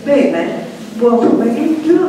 Bene, buon pomeriggio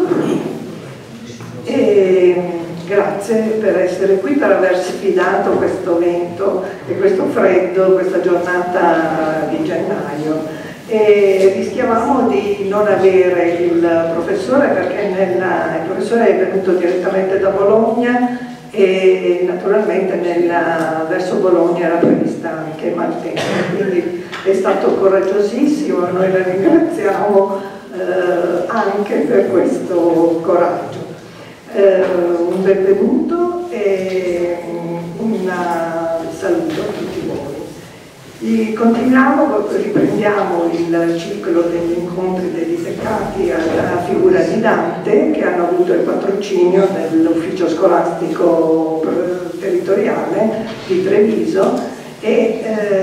e grazie per essere qui, per aver sfidato questo vento e questo freddo, questa giornata di gennaio. E rischiavamo di non avere il professore perché il professore è venuto direttamente da Bologna e naturalmente verso Bologna era prevista anche maltempo, quindi è stato coraggiosissimo, noi la ringraziamo anche per questo coraggio. Un benvenuto e un saluto a tutti voi. Riprendiamo il ciclo degli incontri dedicati alla figura di Dante, che hanno avuto il patrocinio dell'ufficio scolastico territoriale di Treviso e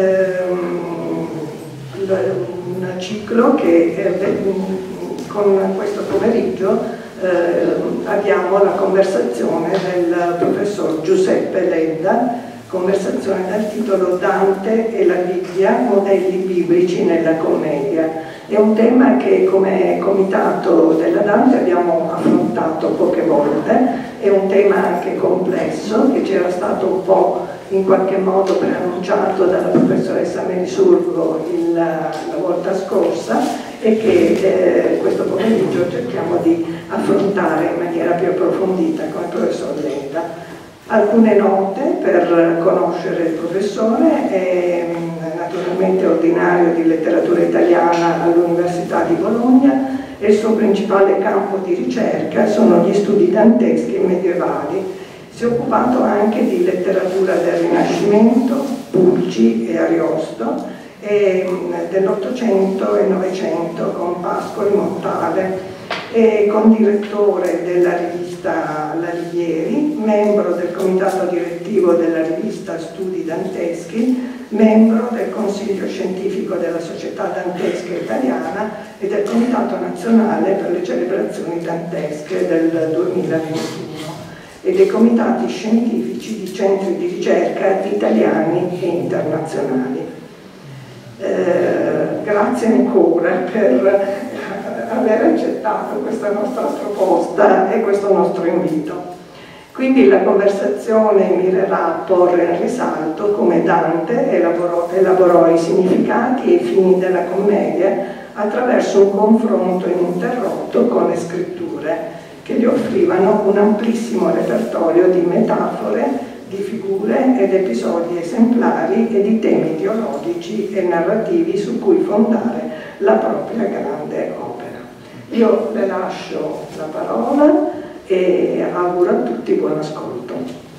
un ciclo che con questo pomeriggio abbiamo la conversazione del professor Giuseppe Ledda, conversazione dal titolo Dante e la Bibbia, modelli biblici nella commedia. È un tema che come comitato della Dante abbiamo affrontato poche volte, è un tema anche complesso che c'era stato un po' in qualche modo preannunciato dalla professoressa Merisurgo la volta scorsa e che questo pomeriggio cerchiamo di affrontare in maniera più approfondita con il professor Ledda. Alcune note per conoscere il professore: è naturalmente ordinario di letteratura italiana all'Università di Bologna e il suo principale campo di ricerca sono gli studi danteschi e medievali. Si è occupato anche di letteratura del Rinascimento, Pulci e Ariosto, e dell'Ottocento e Novecento con Pascoli Montale, e condirettore della rivista La Righieri, membro del comitato direttivo della rivista Studi Danteschi, membro del Consiglio Scientifico della Società Dantesca Italiana e del Comitato Nazionale per le Celebrazioni Dantesche del 2021 e dei comitati scientifici di centri di ricerca italiani e internazionali. Grazie ancora per aver accettato questa nostra proposta e questo nostro invito. Quindi la conversazione mirerà a porre in risalto come Dante elaborò i significati e i fini della commedia attraverso un confronto ininterrotto con le scritture che gli offrivano un amplissimo repertorio di metafore, di figure ed episodi esemplari e di temi teologici e narrativi su cui fondare la propria grande opera. Io le lascio la parola e auguro a tutti buon ascolto.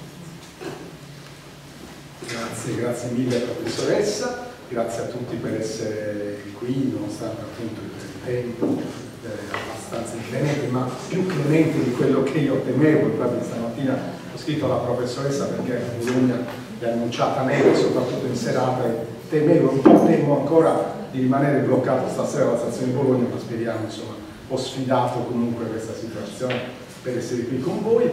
Grazie mille professoressa, grazie a tutti per essere qui, nonostante appunto il tempo abbastanza inclemente, ma più clemente di quello che io temevo. Infatti stamattina ho scritto alla professoressa perché Bologna è annunciata neve, soprattutto in serata, e temo ancora di rimanere bloccato stasera alla stazione di Bologna, ma speriamo, insomma, ho sfidato comunque questa situazione per essere qui con voi.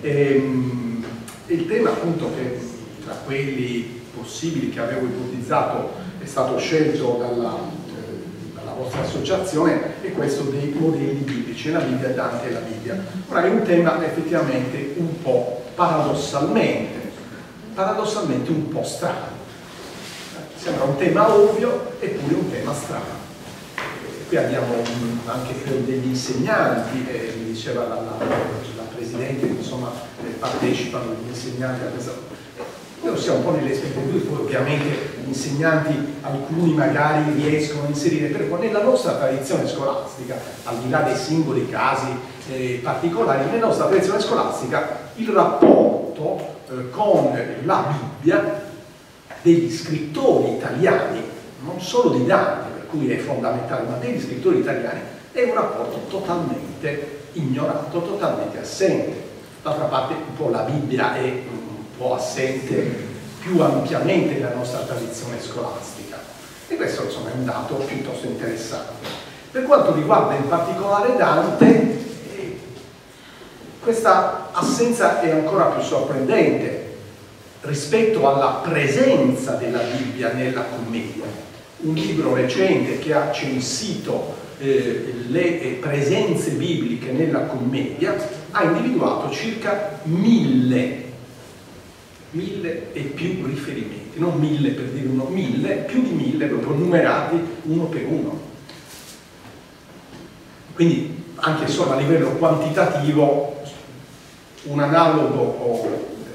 Il tema appunto che tra quelli possibili che avevo ipotizzato è stato scelto dalla vostra associazione è questo dei modelli biblici, la Bibbia, Dante e la Bibbia. Ora è un tema effettivamente un po' paradossalmente un po' strano. Sembra un tema ovvio eppure un tema strano. Qui abbiamo anche degli insegnanti, mi diceva la Presidente, insomma partecipano gli insegnanti a questa. Noi siamo un po' nelle aspettative, poi ovviamente gli insegnanti, alcuni magari riescono a inserire, però nella nostra tradizione scolastica, al di là dei singoli casi particolari, nella nostra tradizione scolastica il rapporto con la Bibbia degli scrittori italiani, non solo di Dante, per cui è fondamentale, ma degli scrittori italiani, è un rapporto totalmente ignorato, totalmente assente. D'altra parte un po' la Bibbia è un po' assente più ampiamente nella nostra tradizione scolastica, e questo insomma è un dato piuttosto interessante. Per quanto riguarda in particolare Dante, questa assenza è ancora più sorprendente rispetto alla presenza della Bibbia nella commedia. Un libro recente che ha censito le presenze bibliche nella commedia, ha individuato circa 1000 e più riferimenti, non 1000 per dire uno, 1000, più di 1000 proprio numerati uno per uno. Quindi anche solo a livello quantitativo un analogo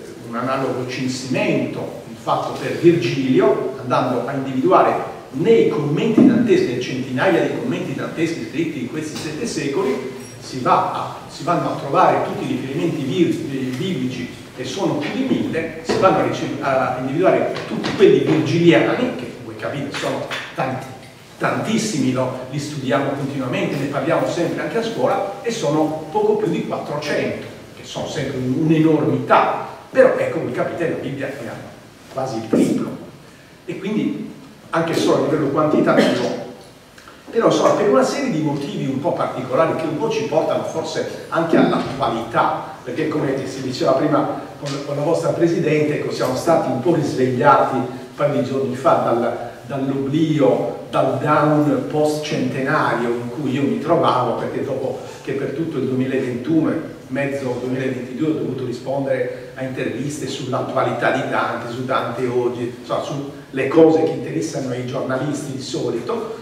censimento fatto per Virgilio, andando a individuare nei commenti danteschi, nelle centinaia di commenti danteschi scritti in questi 7 secoli, si vanno a trovare tutti i riferimenti biblici, e sono più di 1000, si vanno a individuare tutti quelli virgiliani, che voi capite sono tantissimi, li studiamo continuamente, ne parliamo sempre anche a scuola, e sono poco più di 400, che sono sempre un'enormità, però ecco, voi capite, la Bibbia è quasi il triplo, e quindi anche solo a livello quantitativo. Però insomma, per una serie di motivi un po' particolari, che un po' ci portano forse anche all'attualità, perché come si diceva prima con la vostra Presidente, ecco, siamo stati un po' risvegliati un paio di giorni fa dall'oblio, dal down post-centenario in cui io mi trovavo, perché dopo che per tutto il 2021 e mezzo 2022 ho dovuto rispondere a interviste sull'attualità di Dante, su Dante oggi, insomma, sulle cose che interessano ai giornalisti di solito,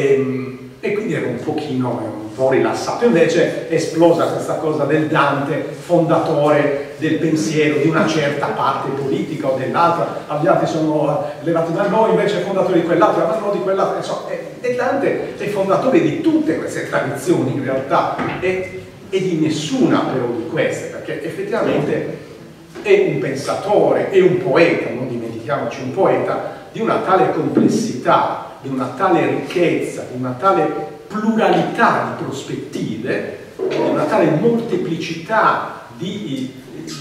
e quindi ero un po' rilassato. Invece è esplosa questa cosa del Dante, fondatore del pensiero di una certa parte politica o dell'altra, agli altri sono levati da noi, invece è fondatore di quell'altro, ma no di quell'altro, insomma, e Dante è fondatore di tutte queste tradizioni in realtà, e di nessuna però di queste, perché effettivamente è un pensatore, è un poeta, non dimentichiamoci, un poeta di una tale complessità, di una tale ricchezza, di una tale pluralità di prospettive, di una tale molteplicità di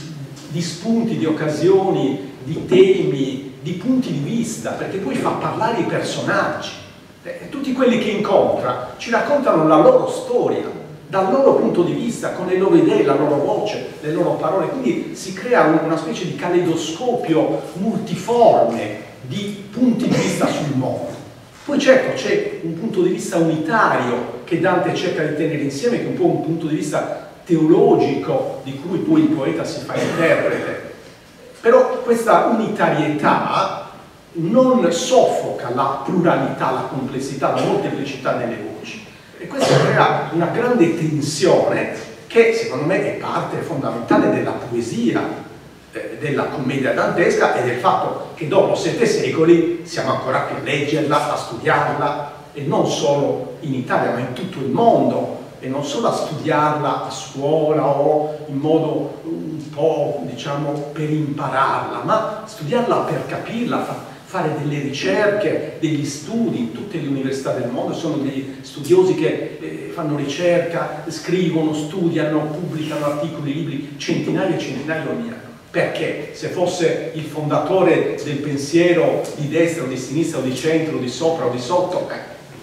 spunti, di occasioni, di temi, di punti di vista, perché poi fa parlare i personaggi. Tutti quelli che incontra ci raccontano la loro storia, dal loro punto di vista, con le loro idee, la loro voce, le loro parole, quindi si crea una specie di caleidoscopio multiforme di punti di vista sul mondo. Poi certo c'è un punto di vista unitario che Dante cerca di tenere insieme, che è un po' un punto di vista teologico di cui poi il poeta si fa interprete, però questa unitarietà non soffoca la pluralità, la complessità, la molteplicità delle voci, e questo crea una grande tensione che secondo me è parte fondamentale della poesia della commedia dantesca, e del fatto che dopo 7 secoli siamo ancora qui a leggerla, a studiarla, e non solo in Italia ma in tutto il mondo, e non solo a studiarla a scuola o in modo un po', diciamo, per impararla, ma studiarla per capirla, fare delle ricerche, degli studi. In tutte le università del mondo sono degli studiosi che fanno ricerca, scrivono, studiano, pubblicano articoli, libri, centinaia e centinaia ogni anno. Perché se fosse il fondatore del pensiero di destra o di sinistra o di centro o di sopra o di sotto,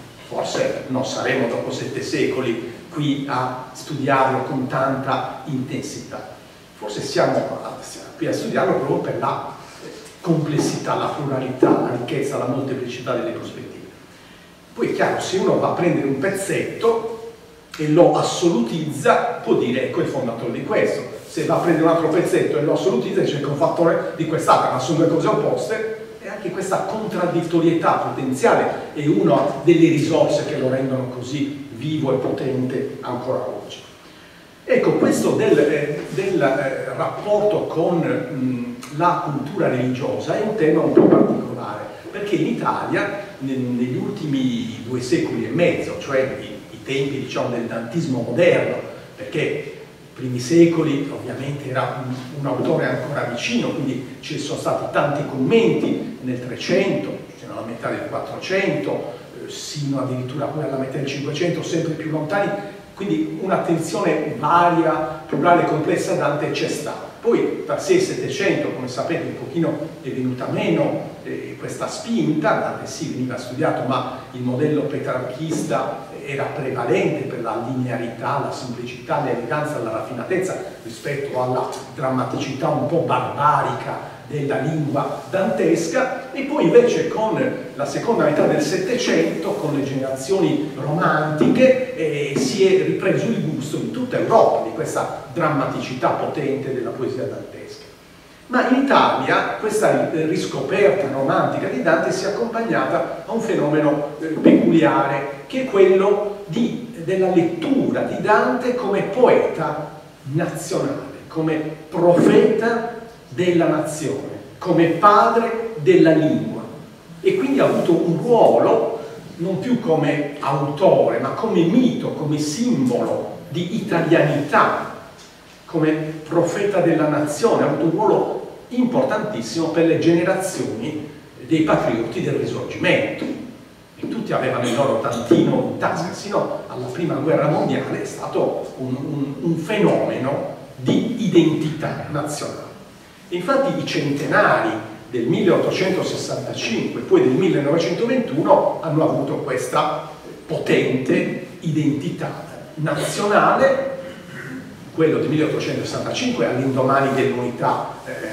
forse non saremo dopo 7 secoli qui a studiarlo con tanta intensità. Forse siamo qui a studiarlo proprio per la complessità, la pluralità, la ricchezza, la molteplicità delle prospettive. Poi è chiaro, se uno va a prendere un pezzetto e lo assolutizza, può dire ecco il fondatore di questo. Se va a prendere un altro pezzetto e lo assolutizza, dice che è un fattore di quest'altra, ma sono due cose opposte, e anche questa contraddittorietà potenziale è una delle risorse che lo rendono così vivo e potente ancora oggi. Ecco, questo del rapporto con la cultura religiosa è un tema un po' particolare, perché in Italia negli ultimi 2 secoli e mezzo, cioè i tempi, diciamo, del dantismo moderno, perché primi secoli ovviamente era un autore ancora vicino, quindi ci sono stati tanti commenti nel 300, nella metà del 400, sino addirittura poi alla metà del 500, sempre più lontani, quindi un'attenzione varia, plurale e complessa a Dante c'è stata. Poi tra 6 e 700, come sapete, un pochino è venuta meno questa spinta. Dante sì veniva studiato, ma il modello petrarchista era prevalente per la linearità, la semplicità, l'eleganza, la raffinatezza rispetto alla drammaticità un po' barbarica della lingua dantesca. E poi invece con la seconda metà del Settecento, con le generazioni romantiche, si è ripreso il gusto in tutta Europa di questa drammaticità potente della poesia dantesca. Ma in Italia questa riscoperta romantica di Dante si è accompagnata a un fenomeno peculiare, che è quello della lettura di Dante come poeta nazionale, come profeta della nazione, come padre della lingua, e quindi ha avuto un ruolo non più come autore, ma come mito, come simbolo di italianità, come profeta della nazione. Ha avuto un ruolo importantissimo per le generazioni dei patrioti del Risorgimento, e tutti avevano il loro tantino in tasca. Sino alla Prima Guerra Mondiale è stato un fenomeno di identità nazionale. Infatti i centenari del 1865 e poi del 1921 hanno avuto questa potente identità nazionale. Quello del 1865 all'indomani dell'unità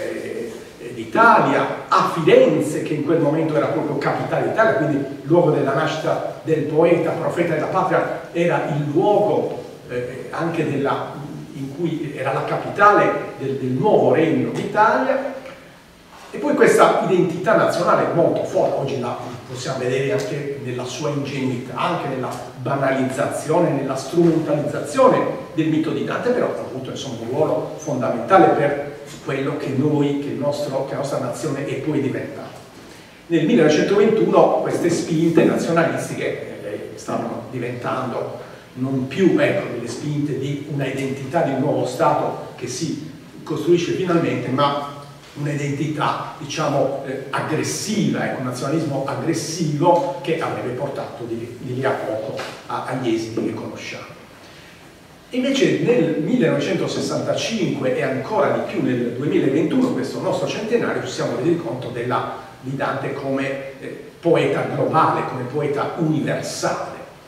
d'Italia, a Firenze, che in quel momento era proprio capitale d'Italia, quindi luogo della nascita del poeta, profeta della patria, era il luogo anche in cui era la capitale del nuovo regno d'Italia. E poi questa identità nazionale molto forte, oggi la possiamo vedere anche nella sua ingenuità, anche nella banalizzazione, nella strumentalizzazione del mito di Dante, però ha avuto insomma un ruolo fondamentale per quello che la nostra nazione è poi diventata. Nel 1921 queste spinte nazionalistiche stavano diventando non più delle spinte di una identità di un nuovo Stato che si costruisce finalmente, ma un'identità, diciamo, aggressiva, un nazionalismo aggressivo che avrebbe portato di lì a poco agli esiti che conosciamo. Invece nel 1965 e ancora di più nel 2021, questo nostro centenario, ci siamo resi conto di Dante come poeta globale, come poeta universale.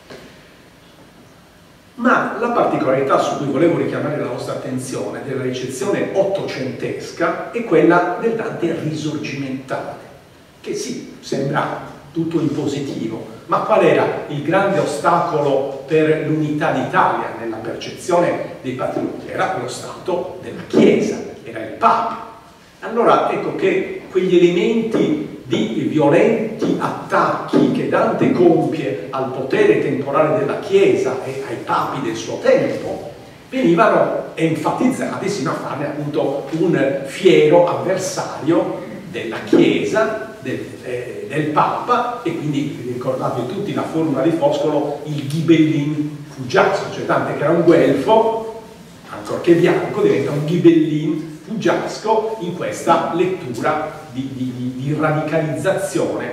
Ma la particolarità su cui volevo richiamare la vostra attenzione della ricezione ottocentesca è quella del Dante risorgimentale, che sì, sembra tutto in positivo, ma qual era il grande ostacolo per l'unità d'Italia nella percezione dei patrioti? Era lo Stato della Chiesa, era il Papa. Allora ecco che quegli elementi di violenti attacchi che Dante compie al potere temporale della Chiesa e ai papi del suo tempo venivano enfatizzati sino a farne appunto un fiero avversario della Chiesa, del Papa, e quindi ricordate tutti la formula di Foscolo, il ghibellin fuggiasco, cioè Dante che era un guelfo, ancorché bianco, diventa un ghibellin fuggiasco in questa lettura di radicalizzazione.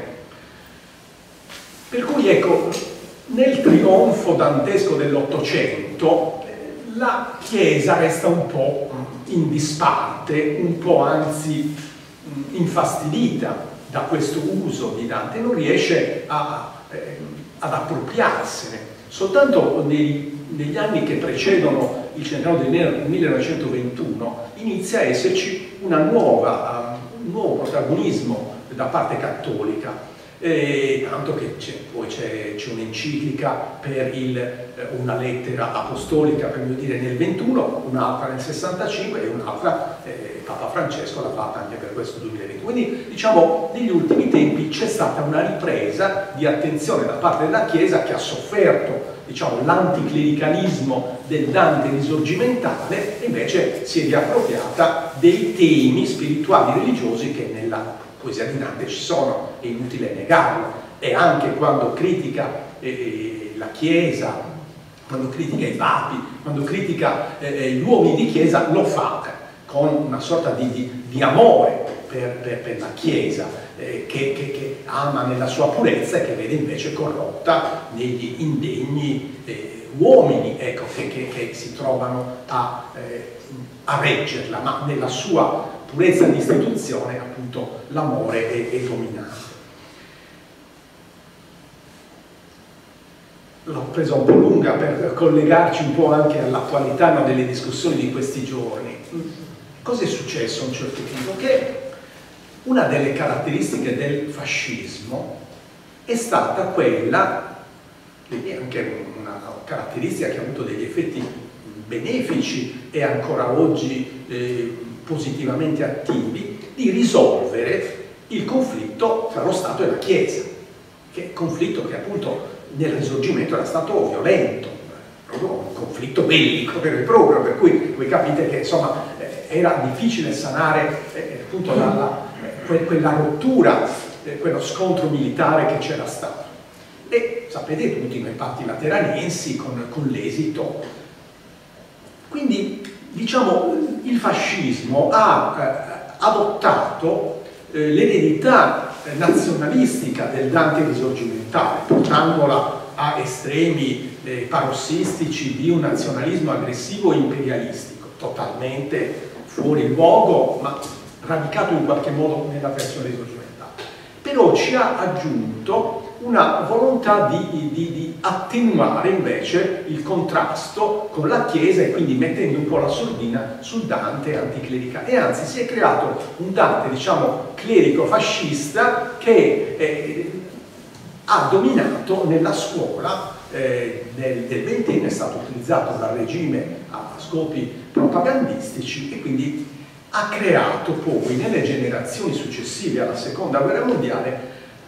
Per cui ecco, nel trionfo dantesco dell'Ottocento la Chiesa resta un po' in disparte, un po' anzi infastidita da questo uso di Dante, non riesce ad appropriarsene. Soltanto negli anni che precedono il centenario del 1921 inizia a esserci un nuovo protagonismo da parte cattolica, tanto che poi c'è un'enciclica per una lettera apostolica, per meglio dire, nel 21, un'altra nel 65 e un'altra Papa Francesco l'ha fatta anche per questo 2020. Quindi diciamo negli ultimi tempi c'è stata una ripresa di attenzione da parte della Chiesa, che ha sofferto, diciamo, l'anticlericalismo del Dante risorgimentale, e invece si è riappropriata dei temi spirituali religiosi che nella poesia di Dante ci sono, è inutile negarlo. E anche quando critica la Chiesa, quando critica i papi, quando critica gli uomini di Chiesa, lo fa con una sorta di amore per la Chiesa, che ama nella sua purezza e che vede invece corrotta negli indegni uomini, ecco, che si trovano a reggerla, ma nella sua purezza di istituzione, appunto, l'amore è dominante. L'ho presa un po' lunga per collegarci un po' anche all'attualità, no, delle discussioni di questi giorni. Cosa è successo a un certo punto? Che una delle caratteristiche del fascismo è stata quella, quindi anche una caratteristica che ha avuto degli effetti benefici e ancora oggi positivamente attivi, di risolvere il conflitto tra lo Stato e la Chiesa, che è un conflitto che appunto nel Risorgimento era stato violento, proprio un conflitto bellico vero e proprio, per cui voi capite che insomma era difficile sanare appunto quella rottura, quello scontro militare che c'era stato. E sapete tutti i patti lateranensi con l'esito. Quindi diciamo il fascismo ha adottato l'eredità nazionalistica del Dante risorgimentale, portandola a estremi parossistici di un nazionalismo aggressivo e imperialistico, totalmente fuori luogo, ma radicato in qualche modo nella versione risorgimentale. Però ci ha aggiunto una volontà di attenuare invece il contrasto con la Chiesa e quindi mettendo un po' la sordina sul Dante anticlericale. E anzi si è creato un Dante, diciamo, clerico fascista che ha dominato nella scuola del XX, è stato utilizzato dal regime a scopi propagandistici e quindi ha creato poi nelle generazioni successive alla Seconda Guerra Mondiale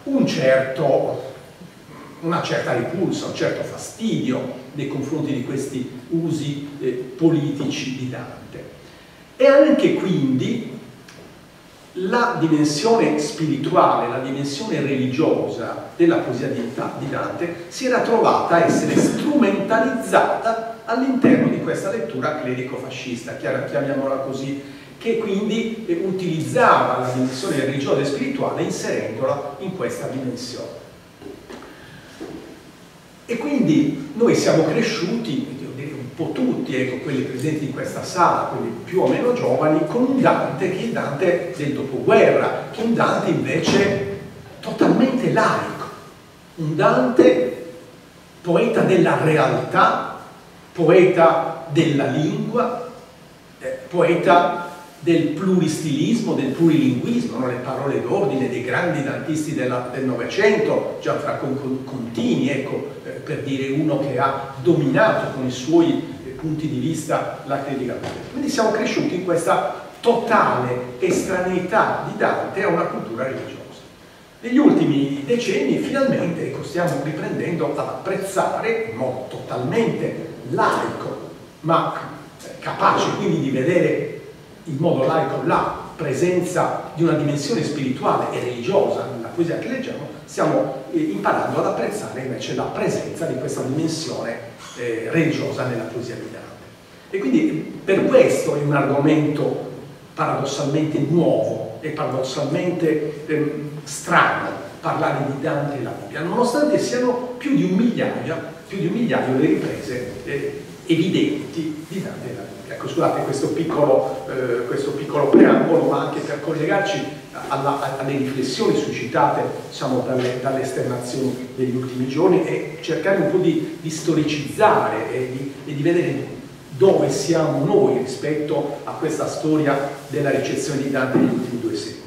una certa ripulsa, un certo fastidio nei confronti di questi usi politici di Dante. E anche quindi la dimensione spirituale, la dimensione religiosa della poesia di Dante si era trovata a essere strumentalizzata all'interno di questa lettura clerico-fascista, chiamiamola così, che quindi utilizzava la dimensione religiosa e spirituale inserendola in questa dimensione. E quindi noi siamo cresciuti, io direi un po' tutti, ecco, quelli presenti in questa sala, quelli più o meno giovani, con un Dante che è il Dante del dopoguerra, che è un Dante invece totalmente laico, un Dante poeta della realtà, poeta della lingua, poeta del pluristilismo, del plurilinguismo, no? Le parole d'ordine dei grandi dantisti del Novecento, Gianfranco Contini, ecco, per dire uno che ha dominato con i suoi punti di vista la critica. Quindi siamo cresciuti in questa totale estraneità di Dante a una cultura religiosa. Negli ultimi decenni finalmente, ecco, stiamo riprendendo ad apprezzare in modo totalmente laico, ma capace quindi di vedere in modo laico la presenza di una dimensione spirituale e religiosa nella poesia che leggiamo, stiamo imparando ad apprezzare invece la presenza di questa dimensione religiosa nella poesia di Dante. E quindi per questo è un argomento paradossalmente nuovo e paradossalmente strano parlare di Dante e la Bibbia, nonostante siano più di un migliaio le riprese evidenti di Dante e la Bibbia. Ecco, scusate questo piccolo preambolo, ma anche per collegarci alle riflessioni suscitate, diciamo, dalle esternazioni degli ultimi giorni e cercare un po' di storicizzare e di vedere dove siamo noi rispetto a questa storia della ricezione di Dante negli ultimi 2 secoli.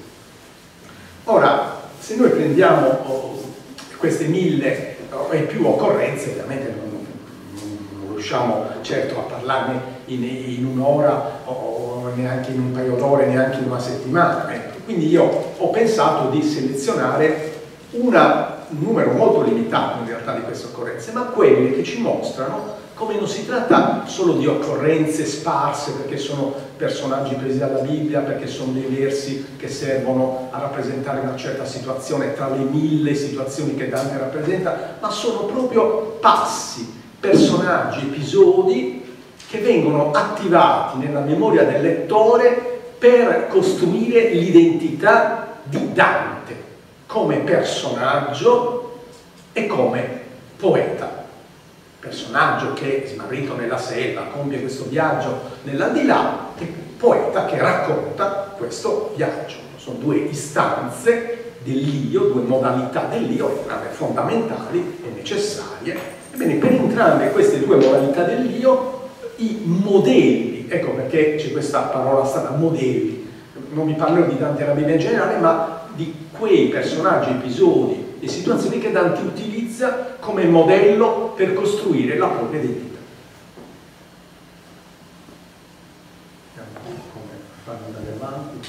Ora, se noi prendiamo queste 1000 e più occorrenze, ovviamente non riusciamo certo a parlarne in un'ora o neanche in un paio d'ore, neanche in una settimana. Quindi io ho pensato di selezionare un numero molto limitato in realtà di queste occorrenze, ma quelle che ci mostrano come non si tratta solo di occorrenze sparse perché sono personaggi presi dalla Bibbia, perché sono dei versi che servono a rappresentare una certa situazione tra le 1000 situazioni che Dante rappresenta, ma sono proprio passi, personaggi, episodi che vengono attivati nella memoria del lettore per costruire l'identità di Dante come personaggio e come poeta. Personaggio che, smarrito nella selva, compie questo viaggio nell'aldilà e poeta che racconta questo viaggio. Sono due istanze dell'io, due modalità dell'io, entrambe fondamentali e necessarie. Ebbene, per entrambe queste due modalità dell'io, i modelli, ecco perché c'è questa parola strana, modelli, non vi parlerò di Dante e la Bibbia in generale, ma di quei personaggi, episodi e situazioni che Dante utilizza come modello per costruire la propria identità. Vediamo come farlo andare avanti.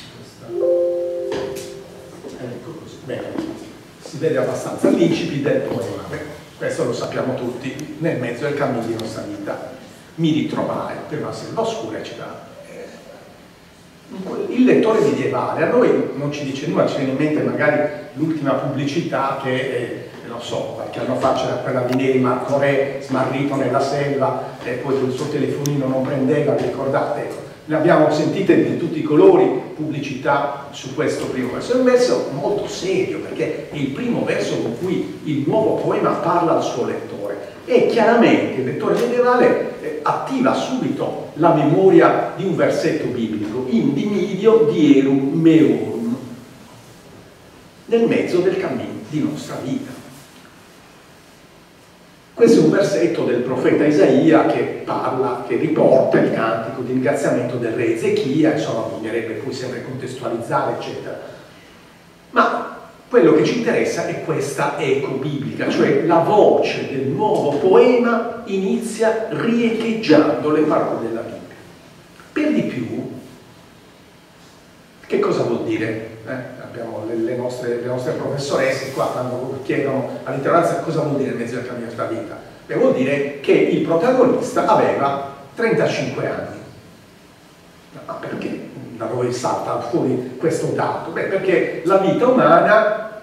Ecco così. Bene, si vede abbastanza l'incipit del poema. Questo lo sappiamo tutti, nel mezzo del cammino di nostra vita. Mi ritrovai per una selva oscura e c'era il lettore medievale. A noi non ci dice nulla, ci viene in mente magari l'ultima pubblicità che, non so, qualche anno fa c'era quella di Neri Marco Re, smarrito nella selva, e poi col suo telefonino non prendeva, vi ricordate? Ne abbiamo sentite di tutti i colori, pubblicità su questo primo verso. È un verso molto serio, perché è il primo verso con cui il nuovo poema parla al suo lettore. E chiaramente il lettore medievale attiva subito la memoria di un versetto biblico, in dimidio dierum meorum, nel mezzo del cammino di nostra vita. Questo è un versetto del profeta Isaia che parla, che riporta il cantico di ringraziamento del re Ezechia, insomma bisognerebbe poi sempre contestualizzare, eccetera. Ma quello che ci interessa è questa eco biblica, cioè la voce del nuovo poema inizia riecheggiando le parole della Bibbia. Per di più, che cosa vuol dire? Abbiamo le nostre professoresse qua quando chiedono all'interroganza cosa vuol dire in mezzo al cammino della vita. Beh, vuol dire che il protagonista aveva 35 anni. Ma perché? Da dove salta fuori questo dato? Beh, perché la vita umana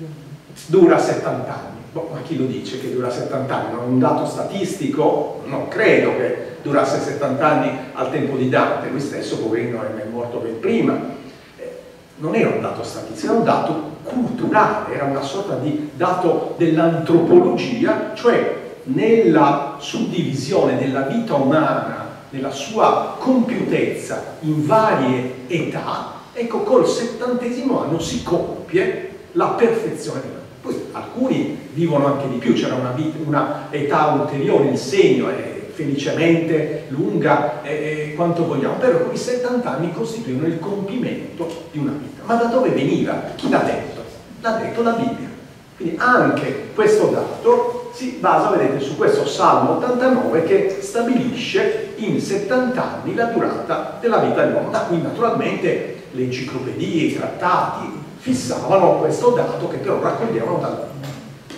dura 70 anni. Ma chi lo dice che dura 70 anni? Non è un dato statistico? Non credo che durasse 70 anni al tempo di Dante. Lui stesso, poverino, è morto ben prima. Non era un dato statistico, era un dato culturale, era una sorta di dato dell'antropologia, cioè nella suddivisione della vita umana, nella sua compiutezza in varie età, ecco, col 70° anno si compie la perfezione della vita. Poi alcuni vivono anche di più, c'era una età ulteriore, il segno è felicemente lunga quanto vogliamo, però quei 70 anni costituivano il compimento di una vita. Ma da dove veniva? Chi l'ha detto? L'ha detto la Bibbia. Quindi anche questo dato si basa, vedete, su questo Salmo 89 che stabilisce in 70 anni la durata della vita dell'uomo. Da qui naturalmente le enciclopedie, i trattati fissavano questo dato che però raccoglievano dalla Bibbia.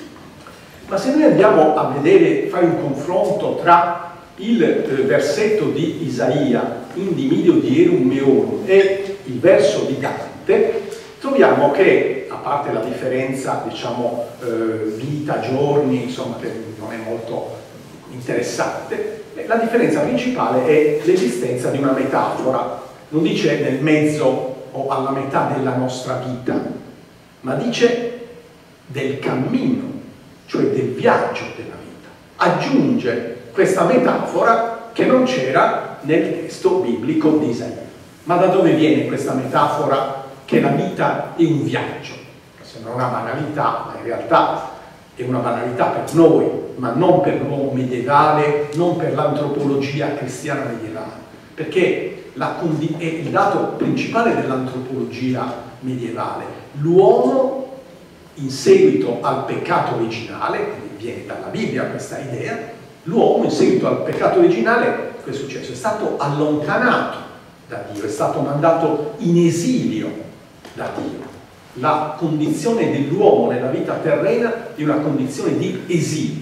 Ma se noi andiamo a vedere, fare un confronto tra il versetto di Isaia, in dimidio dierum meorum, e il verso di Dante, troviamo che, a parte la differenza, diciamo, vita, giorni, insomma, che non è molto interessante, la differenza principale è l'esistenza di una metafora. Non dice nel mezzo o alla metà della nostra vita, ma dice del cammino, cioè del viaggio della vita. Aggiunge questa metafora che non c'era nel testo biblico di Isaia. Ma da dove viene questa metafora che la vita è un viaggio? Sembra una banalità, ma in realtà è una banalità per noi, ma non per l'uomo medievale, non per l'antropologia cristiana medievale, perché è il dato principale dell'antropologia medievale. L'uomo, in seguito al peccato originale, quindi viene dalla Bibbia questa idea, l'uomo in seguito al peccato originale, che è successo? È stato allontanato da Dio, è stato mandato in esilio da Dio. La condizione dell'uomo nella vita terrena è una condizione di esilio.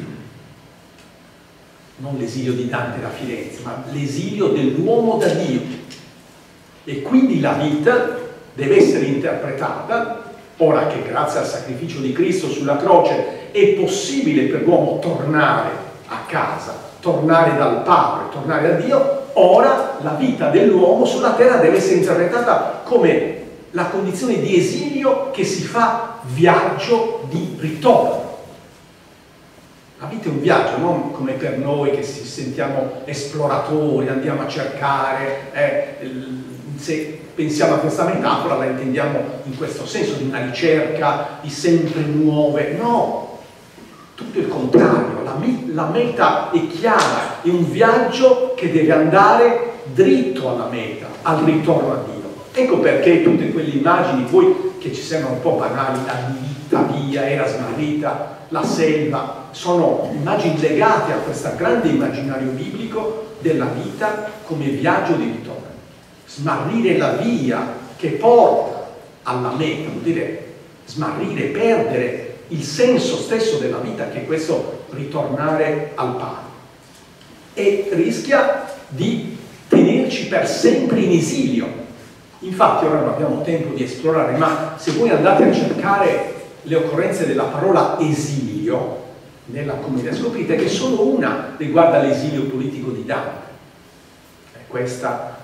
Non l'esilio di Dante da Firenze, ma l'esilio dell'uomo da Dio. E quindi la vita deve essere interpretata, ora che grazie al sacrificio di Cristo sulla croce è possibile per l'uomo tornare a casa, tornare dal Padre, tornare a Dio, ora la vita dell'uomo sulla terra deve essere interpretata come la condizione di esilio che si fa viaggio di ritorno. La vita è un viaggio, non come per noi che ci sentiamo esploratori, andiamo a cercare, se pensiamo a questa metafora la intendiamo in questo senso, di una ricerca di sempre nuove. No, tutto il contrario, la meta è chiara, è un viaggio che deve andare dritto alla meta, al ritorno a Dio. Ecco perché tutte quelle immagini poi che ci sembrano un po' banali, la via era smarrita, la selva, sono immagini legate a questo grande immaginario biblico della vita come viaggio di ritorno. Smarrire la via che porta alla meta, vuol dire smarrire, perdere il senso stesso della vita, che è questo ritornare al Padre. E rischia di tenerci per sempre in esilio. Infatti ora non abbiamo tempo di esplorare, ma se voi andate a cercare le occorrenze della parola esilio nella Commedia, scoprite che solo una riguarda l'esilio politico di Dante. Questa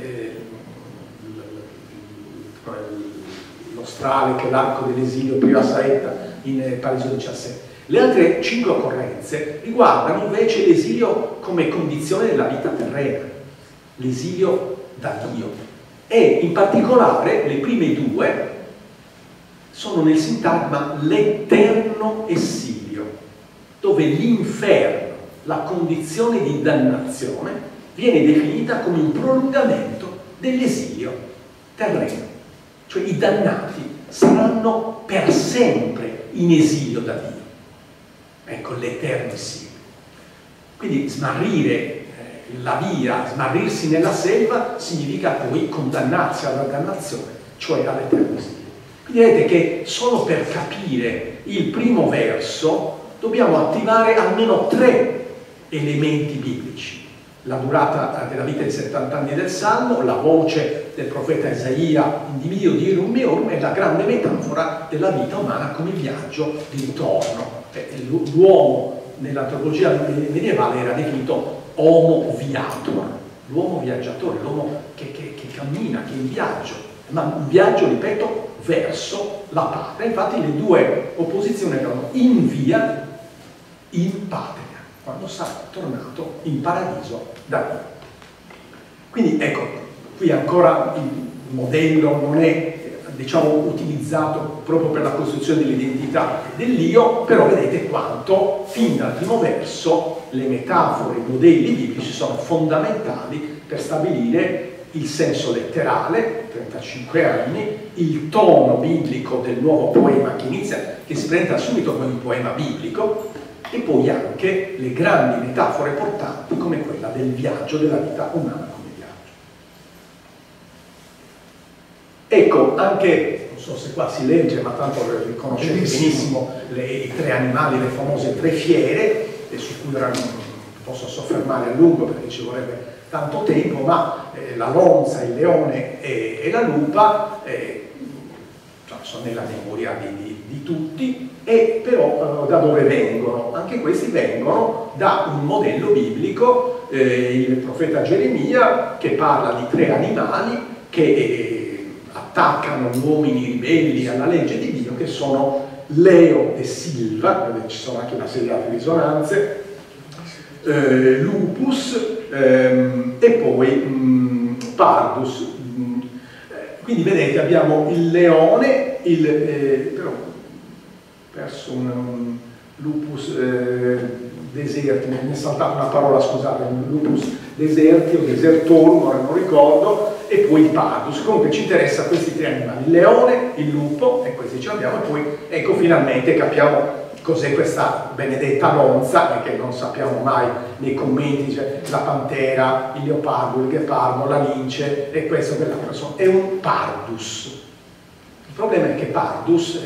lo strale che l'arco dell'esilio priva Saetta in Paradiso 17. Le altre 5 occorrenze riguardano invece l'esilio come condizione della vita terrena, l'esilio da Dio. E in particolare le prime 2 sono nel sintagma l'eterno esilio, dove l'inferno, la condizione di dannazione, viene definita come un prolungamento dell'esilio terreno. Cioè i dannati saranno per sempre in esilio da Dio. Ecco l'eterno esilio. Quindi smarrire la via, smarrirsi nella selva, significa poi condannarsi alla dannazione, cioè all'eterno esilio. Quindi vedete che solo per capire il primo verso dobbiamo attivare almeno 3 elementi biblici: la durata della vita di 70 anni del Salmo, la voce del profeta Isaia, individuo di Irum e Orum, e la grande metafora della vita umana come viaggio di ritorno. L'uomo nell'antropologia medievale era definito homo viator, l'uomo viaggiatore, l'uomo che cammina, che è in viaggio, ma un viaggio, ripeto, verso la patria. Infatti le 2 opposizioni erano in via, in patria, quando sarà tornato in paradiso da Dio. Quindi ecco, qui ancora il modello non è, diciamo, utilizzato proprio per la costruzione dell'identità dell'io, però vedete quanto fin dal primo verso le metafore, i modelli biblici sono fondamentali per stabilire il senso letterale, 35 anni, il tono biblico del nuovo poema che inizia, che si presenta subito come un poema biblico, e poi anche le grandi metafore portanti come quella del viaggio della vita umana come viaggio. Ecco, anche, non so se qua si legge, ma tanto riconoscete benissimo i 3 animali, le famose 3 fiere, e su cui ora non posso soffermare a lungo perché ci vorrebbe tanto tempo, ma la lonza, il leone e la lupa sono nella memoria di tutti. E però da dove vengono? Anche questi vengono da un modello biblico, il profeta Geremia, che parla di 3 animali che attaccano gli uomini ribelli alla legge di Dio, che sono Leo e Silva, dove ci sono anche una serie di altre risonanze, Lupus e poi Pardus. Quindi vedete, abbiamo il leone, però perso un lupus deserti, mi è saltata una parola, scusate, un lupus deserti o desertorum, ora non ricordo, e poi il pardus. Comunque ci interessa questi 3 animali, il leone, il lupo, e questi ce l'abbiamo, e poi ecco finalmente capiamo cos'è questa benedetta lonza, che non sappiamo mai nei commenti, cioè la pantera, il leopardo, il ghepardo, la lince, e questo che l'altro è un pardus. Il problema è che pardus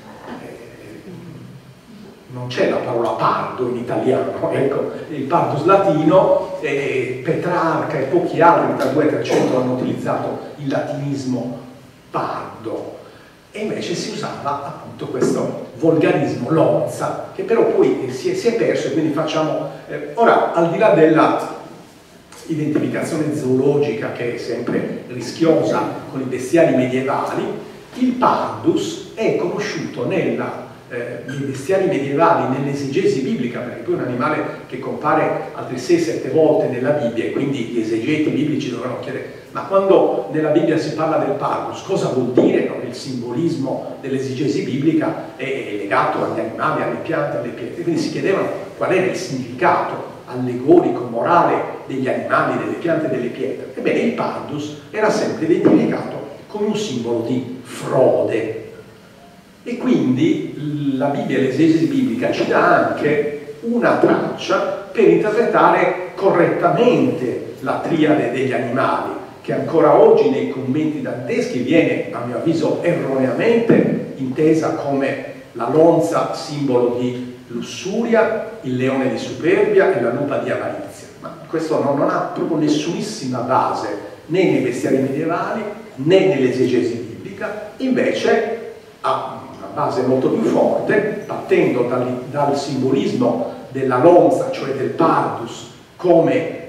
non c'è la parola pardo in italiano, ecco, il pardus latino, Petrarca e pochi altri, tra 200 e 300, hanno utilizzato il latinismo pardo, e invece si usava appunto questo volgarismo lonza, che però poi si è perso, e quindi facciamo ora, al di là della identificazione zoologica, che è sempre rischiosa con i bestiari medievali, il pardus è conosciuto nella nei bestiari medievali, nell'esegesi biblica, perché poi è un animale che compare altre 6-7 volte nella Bibbia, e quindi gli esegeti biblici dovevano chiedere: ma quando nella Bibbia si parla del pardus, cosa vuol dire? No? Il simbolismo dell'esegesi biblica è legato agli animali, alle piante, alle pietre, quindi si chiedevano qual era il significato allegorico, morale degli animali, delle piante e delle pietre. Ebbene, il pardus era sempre identificato come un simbolo di frode. E quindi la Bibbia e l'esegesi biblica ci dà anche una traccia per interpretare correttamente la triade degli animali, che ancora oggi nei commenti danteschi viene, a mio avviso, erroneamente intesa come la lonza, simbolo di lussuria, il leone di superbia e la lupa di avarizia. Ma questo non ha proprio nessunissima base né nei bestiari medievali né nell'esegesi biblica, invece ha base molto più forte, partendo dal simbolismo della lonza, cioè del pardus, come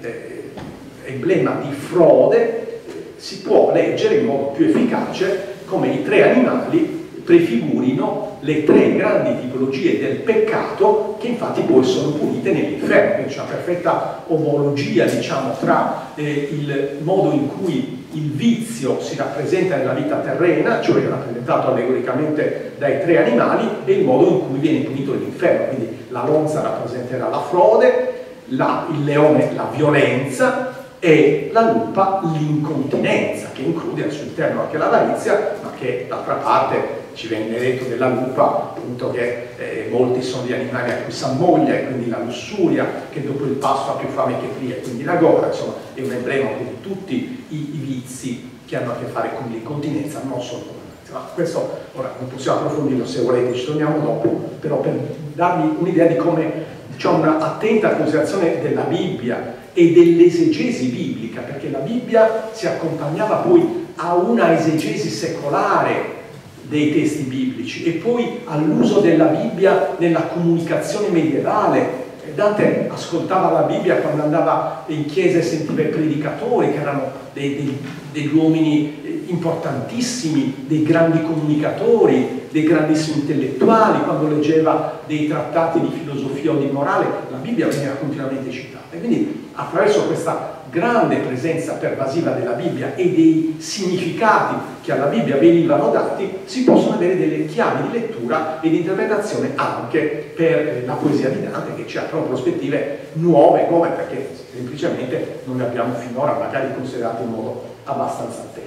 emblema di frode. Si può leggere in modo più efficace come i tre animali prefigurino le tre grandi tipologie del peccato, che infatti poi sono punite nell'inferno. Quindi c'è una perfetta omologia, diciamo, tra il modo in cui il vizio si rappresenta nella vita terrena, cioè rappresentato allegoricamente dai tre animali, e il modo in cui viene punito l'inferno. Quindi la lonza rappresenterà la frode, il leone la violenza e la lupa l'incontinenza, che include al suo interno anche l'avarizia, ma che d'altra parte ci viene detto della lupa appunto che molti sono gli animali a cui s'ammoglia, e quindi la lussuria, che dopo il pasto ha più fame che pria, quindi la gola, insomma è un emblema di tutti i vizi che hanno a che fare con l'incontinenza, non solo con l'avarizia. Ma questo ora non possiamo approfondirlo, se volete ci torniamo dopo, però per darvi un'idea di come, diciamo, una attenta considerazione della Bibbia e dell'esegesi biblica, perché la Bibbia si accompagnava poi a una esegesi secolare dei testi biblici e poi all'uso della Bibbia nella comunicazione medievale. Dante ascoltava la Bibbia quando andava in chiesa e sentiva i predicatori, che erano degli uomini importantissimi, dei grandi comunicatori, dei grandissimi intellettuali. Quando leggeva dei trattati di filosofia o di morale, la Bibbia veniva continuamente citata. E quindi attraverso questa grande presenza pervasiva della Bibbia e dei significati che alla Bibbia venivano dati, si possono avere delle chiavi di lettura e di interpretazione anche per la poesia di Dante, che ci ha proprio prospettive nuove, perché semplicemente non le abbiamo finora magari considerate in modo abbastanza attento.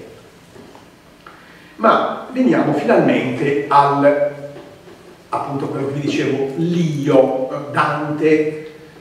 Ma veniamo finalmente appunto quello che vi dicevo, l'io, Dante.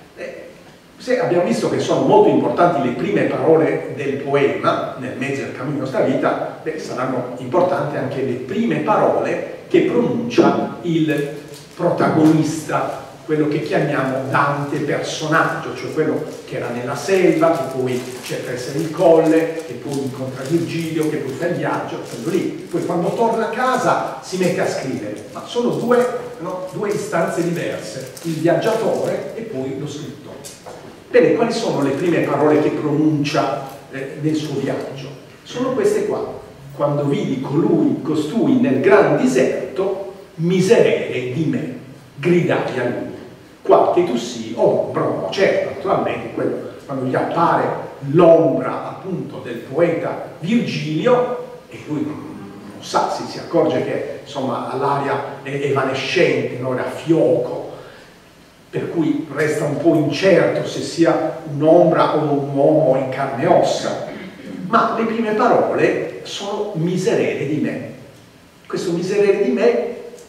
Se abbiamo visto che sono molto importanti le prime parole del poema nel mezzo del cammino di nostra vita, saranno importanti anche le prime parole che pronuncia il protagonista, quello che chiamiamo Dante personaggio, cioè quello che era nella selva, che poi cerca di essere il colle, che poi incontra Virgilio, che poi fa il viaggio, quello lì. Poi quando torna a casa si mette a scrivere, ma sono due istanze diverse, il viaggiatore e poi lo scrittore. Bene, quali sono le prime parole che pronuncia nel suo viaggio? Sono queste qua: quando vidi costui nel gran deserto, miserere di me, gridai a lui. Qualche tu sì, ombra, certo, naturalmente quello, quando gli appare l'ombra appunto del poeta Virgilio, e lui non sa, si accorge che insomma l'aria è evanescente, non era fioco, per cui resta un po' incerto se sia un'ombra o un uomo in carne e ossa. Ma le prime parole sono miserere di me. Questo miserere di me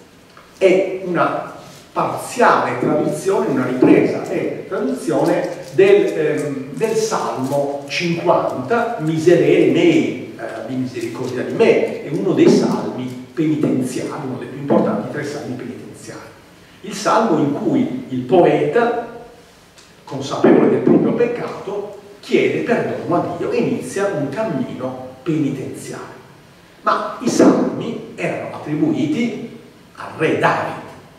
è una parziale traduzione, una ripresa e traduzione del Salmo 50, miserere mei, di misericordia di me, è uno dei salmi penitenziali, uno dei più importanti 3 salmi penitenziali. Il salmo in cui il poeta, consapevole del proprio peccato, chiede perdono a Dio e inizia un cammino penitenziale. Ma i salmi erano attribuiti al re David.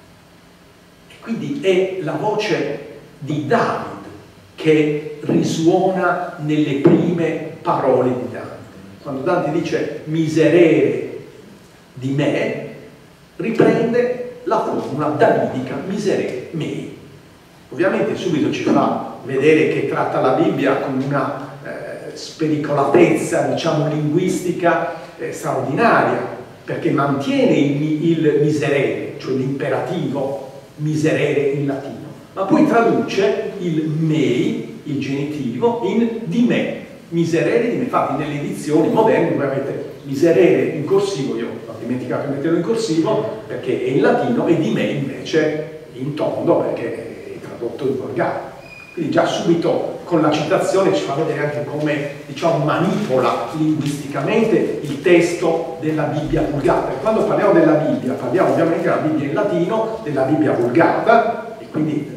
E quindi è la voce di David che risuona nelle prime parole di Dante. Quando Dante dice miserere di me, riprende la formula davidica miserere mei. Ovviamente subito ci fa vedere che tratta la Bibbia con una spericolatezza, diciamo, linguistica straordinaria, perché mantiene il miserere, cioè l'imperativo miserere in latino, ma poi traduce il mei, il genitivo, in di me, miserere di me. Infatti nelle edizioni moderne voi avete miserere in corsivo, io ho dimenticato di metterlo in corsivo perché è in latino, e di me invece in tondo perché è tradotto in volgare. Quindi già subito con la citazione ci fa vedere anche come, diciamo, manipola linguisticamente il testo della Bibbia vulgata. E quando parliamo della Bibbia, parliamo ovviamente della Bibbia in latino, della Bibbia vulgata, e quindi...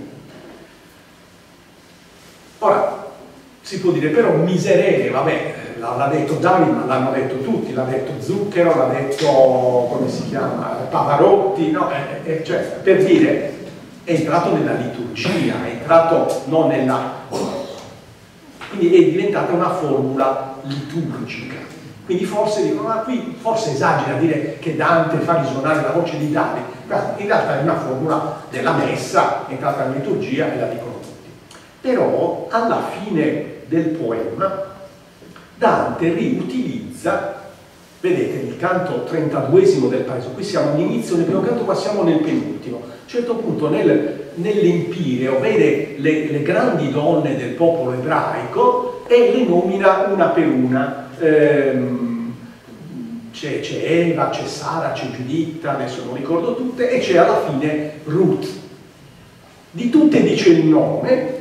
Ora, si può dire però miserere, vabbè, l'ha detto Davide, ma l'hanno detto tutti, l'ha detto Zucchero, l'ha detto, come si chiama, Pavarotti, no? Cioè, per dire... è entrato nella liturgia, è entrato non nella... quindi è diventata una formula liturgica. Quindi forse dicono, ma qui forse esagera a dire che Dante fa risuonare la voce di Davide, ma in realtà è una formula della messa, è entrata nella liturgia e la dicono tutti. Però alla fine del poema Dante riutilizza, vedete, il canto 32esimo del Paradiso, qui siamo all'inizio del primo canto, qua siamo nel penultimo. A un certo punto nell'Empireo vede le grandi donne del popolo ebraico e le nomina una per una. C'è Eva, c'è Sara, c'è Giuditta, adesso non ricordo tutte, e c'è alla fine Ruth. Di tutte dice il nome,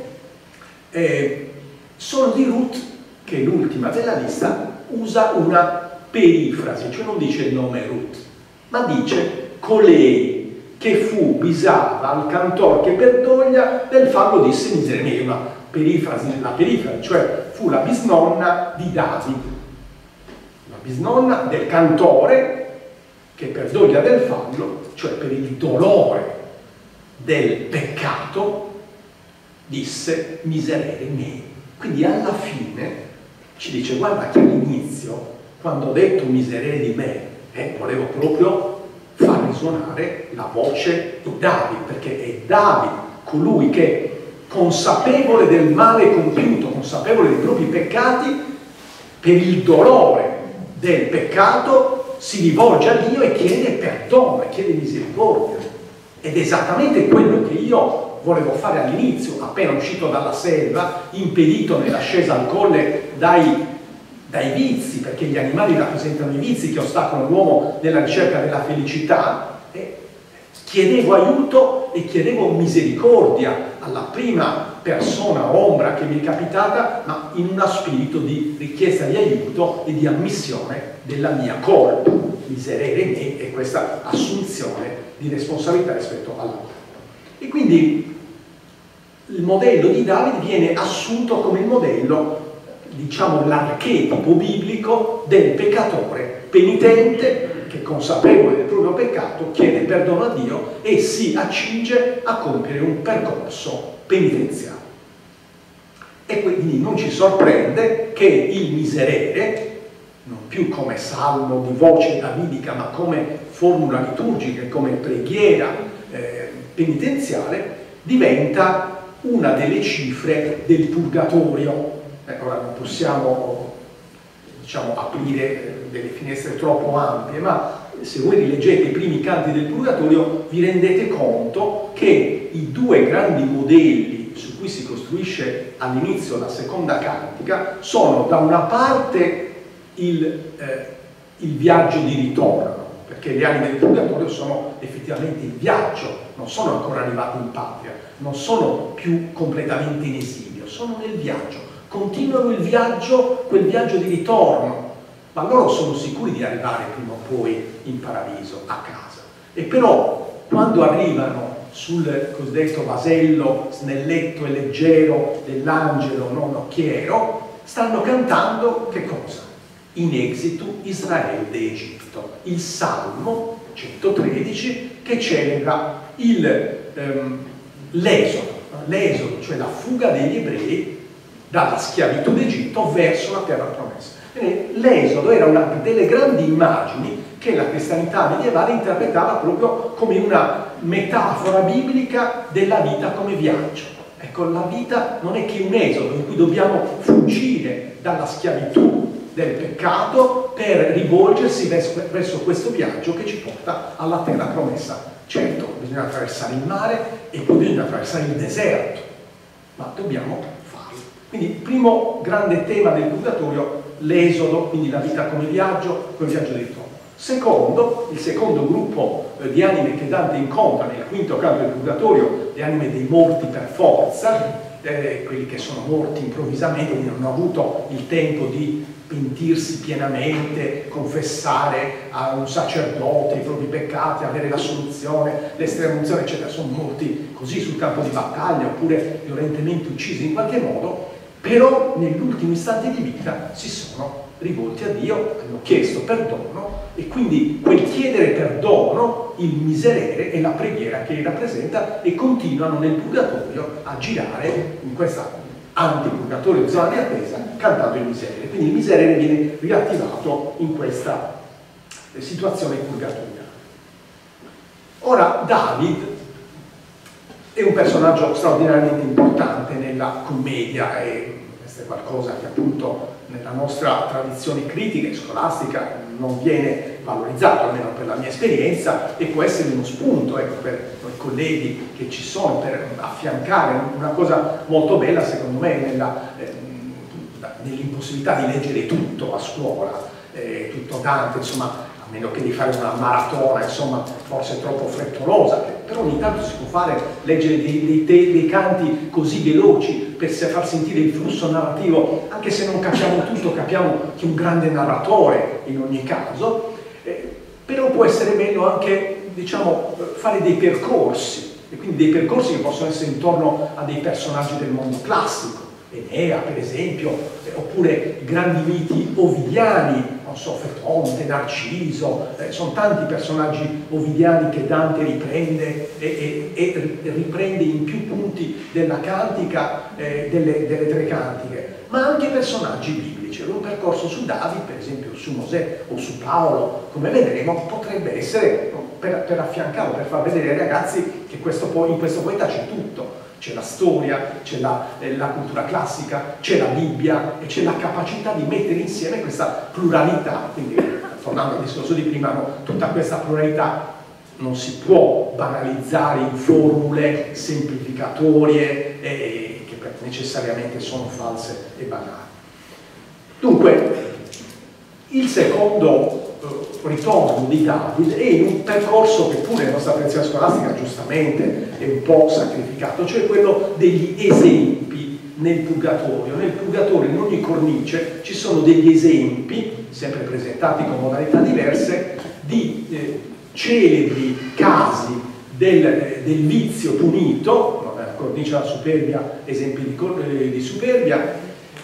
solo di Ruth, che è l'ultima della lista, usa una perifrasi, cioè non dice il nome Ruth, ma dice colei che fu bisava al cantor che per doglia del fallo disse miserere, una perifrasi, la perifrasi, cioè fu la bisnonna di Davide, la bisnonna del cantore che per doglia del fallo, cioè per il dolore del peccato, disse miserere mei. Quindi alla fine ci dice, guarda che all'inizio, quando ho detto miserere di me, volevo proprio far risuonare la voce di Davide, perché è Davide colui che, consapevole del male compiuto, consapevole dei propri peccati, per il dolore del peccato si rivolge a Dio e chiede perdono, e chiede misericordia. Ed è esattamente quello che io volevo fare all'inizio, appena uscito dalla selva, impedito nell'ascesa al colle dai vizi, perché gli animali rappresentano i vizi che ostacolano l'uomo nella ricerca della felicità, chiedevo aiuto e chiedevo misericordia alla prima persona ombra che mi è capitata, ma in uno spirito di richiesta di aiuto e di ammissione della mia colpa, miserere me, e questa assunzione di responsabilità rispetto alla colpa. E quindi il modello di Davide viene assunto come il modello, diciamo, l'archetipo biblico del peccatore penitente che, consapevole del proprio peccato, chiede perdono a Dio e si accinge a compiere un percorso penitenziale. E quindi non ci sorprende che il miserere, non più come salmo di voce davidica, ma come formula liturgica e come preghiera penitenziale, diventa una delle cifre del purgatorio. Ora non possiamo, diciamo, aprire delle finestre troppo ampie, ma se voi rileggete i primi canti del Purgatorio vi rendete conto che i due grandi modelli su cui si costruisce all'inizio la seconda cantica sono da una parte il viaggio di ritorno, perché le anime del Purgatorio sono effettivamente il viaggio, non sono ancora arrivati in patria, non sono più completamente in esilio, sono nel viaggio. Continuano il viaggio, quel viaggio di ritorno, ma loro sono sicuri di arrivare prima o poi in paradiso, a casa. E però quando arrivano sul cosiddetto vasello snelletto e leggero dell'angelo non occhiero, stanno cantando che cosa? In exitu Israele de Egitto, il Salmo 113 che celebra l'esodo, cioè la fuga degli ebrei dalla schiavitù d'Egitto verso la terra promessa. L'Esodo era una delle grandi immagini che la cristianità medievale interpretava proprio come una metafora biblica della vita come viaggio. Ecco, la vita non è che un esodo in cui dobbiamo fuggire dalla schiavitù del peccato per rivolgersi verso questo viaggio che ci porta alla terra promessa. Certo, bisogna attraversare il mare e poi bisogna attraversare il deserto, ma dobbiamo farlo. Quindi il primo grande tema del purgatorio, l'esodo, quindi la vita come viaggio di ritorno. Secondo, il secondo gruppo di anime che Dante incontra nel quinto canto del purgatorio, le anime dei morti per forza, quelli che sono morti improvvisamente, quindi non hanno avuto il tempo di pentirsi pienamente, confessare a un sacerdote i propri peccati, avere la soluzione, l'estremunzione, eccetera, sono morti così sul campo di battaglia oppure violentemente uccisi in qualche modo, però nell'ultimo istante di vita si sono rivolti a Dio, hanno chiesto perdono, e quindi quel chiedere perdono, il miserere, è la preghiera che li rappresenta, e continuano nel purgatorio a girare in questa antipurgatorio di zona di attesa cantando il miserere. Quindi il miserere viene riattivato in questa situazione purgatoria. Ora David è un personaggio straordinariamente importante nella commedia, e questo è qualcosa che appunto nella nostra tradizione critica e scolastica non viene valorizzato, almeno per la mia esperienza, e può essere uno spunto, ecco, per i colleghi che ci sono, per affiancare una cosa molto bella secondo me nell'impossibilità di leggere tutto a scuola, tutto Dante, insomma, a meno che di fare una maratona, insomma, forse troppo frettolosa, però ogni tanto si può fare, leggere dei canti così veloci per far sentire il flusso narrativo, anche se non capiamo tutto, capiamo che è un grande narratore in ogni caso, però può essere bello anche, diciamo, fare dei percorsi, e quindi dei percorsi che possono essere intorno a dei personaggi del mondo classico, Enea per esempio, oppure i grandi miti ovidiani, non so, Fetonte, Narciso, sono tanti personaggi ovidiani che Dante riprende e riprende in più punti della cantica, delle tre cantiche, ma anche personaggi biblici. Un percorso su David, per esempio su Mosè o su Paolo, come vedremo, potrebbe essere per affiancarlo, per far vedere ai ragazzi che in questo poeta c'è tutto. C'è la storia, c'è la cultura classica, c'è la Bibbia e c'è la capacità di mettere insieme questa pluralità. Quindi, tornando al discorso di prima, no, tutta questa pluralità non si può banalizzare in formule semplificatorie che necessariamente sono false e banali. Dunque, il secondo ritorno di David è in un percorso che pure la nostra tradizione scolastica giustamente è un po' sacrificato, cioè quello degli esempi nel purgatorio. Nel purgatorio, in ogni cornice, ci sono degli esempi, sempre presentati con modalità diverse, di celebri casi del vizio punito, la cornice della superbia, esempi di superbia,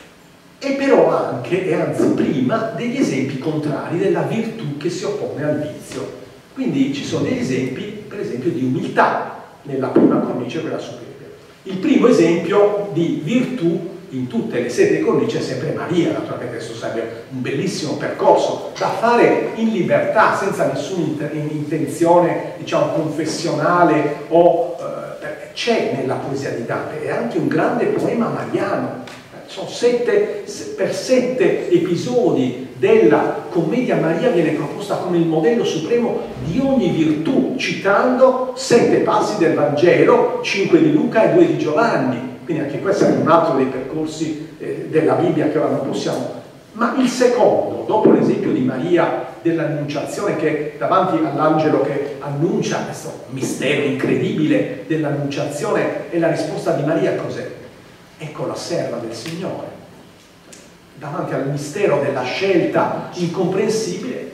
e però anche, e anzi prima, degli esempi contrari della virtù che si oppone al vizio. Quindi ci sono degli esempi, per esempio, di umiltà nella prima cornice, quella superbia. Il primo esempio di virtù in tutte le 7 cornici è sempre Maria, naturalmente. Questo sarebbe un bellissimo percorso da fare in libertà, senza nessuna intenzione, diciamo, confessionale o c'è nella poesia di Dante. È anche un grande poema mariano. Sono 7 episodi della commedia. Maria viene proposta come il modello supremo di ogni virtù, citando 7 passi del Vangelo, 5 di Luca e 2 di Giovanni. Quindi anche questo è un altro dei percorsi della Bibbia che ora non possiamo. Ma il secondo, dopo l'esempio di Maria dell'annunciazione, che davanti all'angelo che annuncia questo mistero incredibile dell'annunciazione, e la risposta di Maria cos'è? Ecco la serva del Signore. Davanti al mistero della scelta incomprensibile,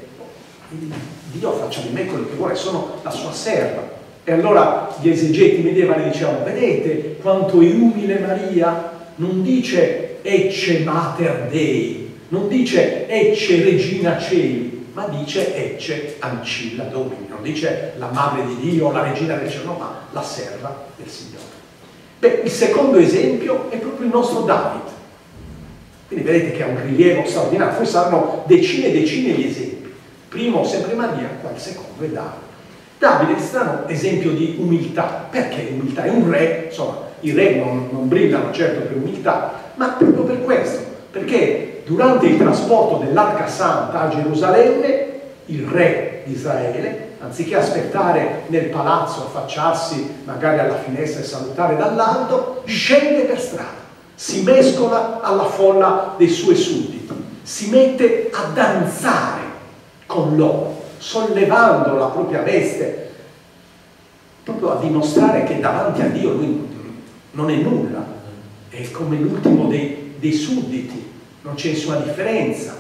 Dio faccia di me quello che vuole, sono la sua serva. E allora gli esegeti medievali dicevano: vedete quanto è umile Maria, non dice ecce mater Dei, non dice ecce regina celi, ma dice ecce ancilla Domini, non dice la madre di Dio, la regina del cielo, ma la serva del Signore. Beh, il secondo esempio è proprio il nostro David. Quindi vedete che ha un rilievo straordinario. Poi saranno decine e decine di esempi. Primo sempre Maria, qua il secondo è Davide. Davide è un strano esempio di umiltà. Perché umiltà? È un re, insomma, i re non brillano certo per umiltà, ma proprio per questo, perché durante il trasporto dell'Arca Santa a Gerusalemme, il re di Israele, anziché aspettare nel palazzo, affacciarsi magari alla finestra e salutare dall'alto, scende per strada, si mescola alla folla dei suoi sudditi, si mette a danzare con loro, sollevando la propria veste, proprio a dimostrare che davanti a Dio lui non è nulla, è come l'ultimo dei sudditi, non c'è nessuna differenza.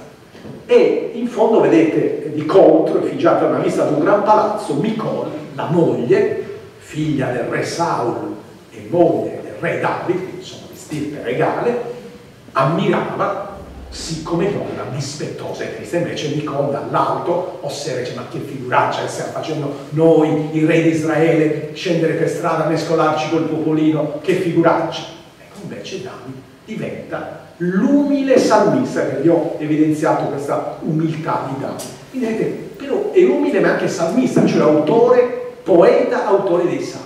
E in fondo vedete di contro, effigiata alla vista di un gran palazzo, Micol, la moglie, figlia del re Saul e moglie del re Davide, insomma di stirpe regale, ammirava sì come donna dispettosa e triste. Invece Micol dall'alto osserva, dice: ma che figuraccia che stiamo facendo noi, il re di Israele, scendere per strada, mescolarci col popolino, che figuraccia. Ecco, invece Davide diventa l'umile salmista, che vi ho evidenziato questa umiltà di Davide. Vedete, però è umile ma anche salmista, cioè autore, poeta, autore dei salmi.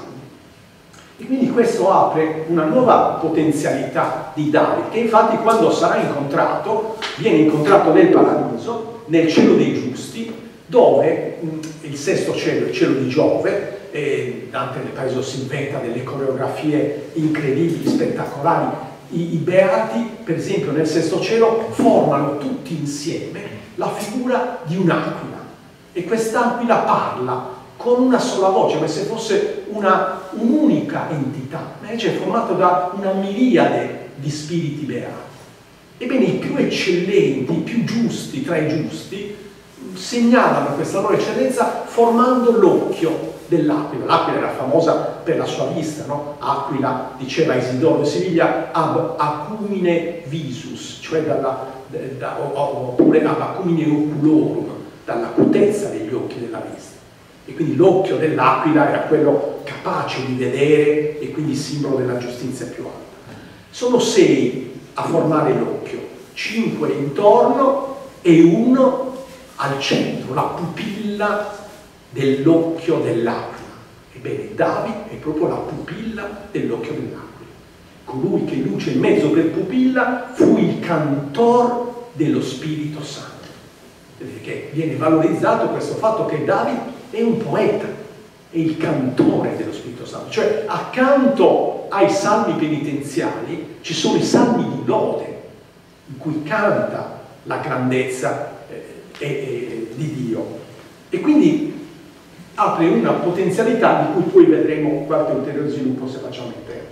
E quindi questo apre una nuova potenzialità di Davide, che infatti quando sarà incontrato, viene incontrato nel paradiso, nel cielo dei giusti, dove il sesto cielo, il cielo di Giove, Dante nel Paradiso si inventa delle coreografie incredibili, spettacolari. I beati, per esempio, nel sesto cielo formano tutti insieme la figura di un'aquila, e quest'aquila parla con una sola voce, come se fosse un'unica entità, invece è formato da una miriade di spiriti beati. Ebbene, i più eccellenti, i più giusti tra i giusti segnalano questa loro eccellenza formando l'occhio dell'aquila. L'aquila era famosa per la sua vista, no? Aquila, diceva Isidoro di Siviglia, ab acumine visus, cioè oppure ab acumine oculorum, dall'acutezza degli occhi della vista. E quindi l'occhio dell'aquila era quello capace di vedere e quindi simbolo della giustizia più alta. Sono 6 a formare l'occhio, 5 intorno e 1 al centro, la pupilla dell'occhio dell'aquila. Ebbene, Davide è proprio la pupilla dell'occhio dell'aquila. Colui che luce in mezzo per pupilla fu il cantor dello Spirito Santo. Perché viene valorizzato questo fatto che Davide è un poeta, è il cantore dello Spirito Santo. Cioè, accanto ai salmi penitenziali ci sono i salmi di lode, in cui canta la grandezza di Dio. E quindi apre una potenzialità di cui poi vedremo qualche ulteriore sviluppo se facciamo il tempo.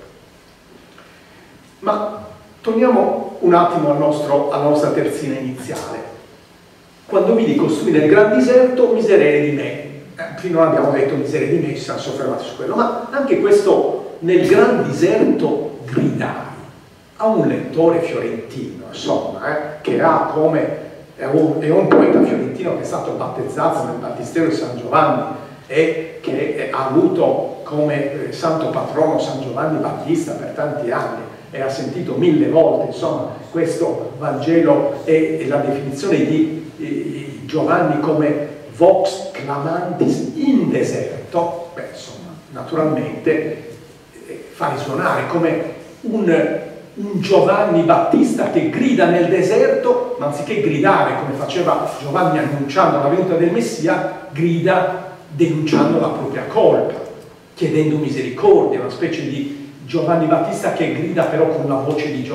Ma torniamo un attimo alla nostra terzina iniziale. Quando vidi costui nel gran deserto, miserere di me. Finora abbiamo detto miseria di me, ci siamo soffermati su quello, ma anche questo nel gran deserto gridai a un lettore fiorentino, insomma, che ha come, è un poeta fiorentino che è stato battezzato nel battistero di San Giovanni e che ha avuto come santo patrono San Giovanni Battista per tanti anni e ha sentito 1000 volte, insomma, questo Vangelo e la definizione di Giovanni come vox clamantis in deserto, beh, insomma, naturalmente fa risuonare come un Giovanni Battista che grida nel deserto, ma anziché gridare come faceva Giovanni annunciando la venuta del Messia, grida denunciando la propria colpa, chiedendo misericordia, una specie di Giovanni Battista che grida però con la voce di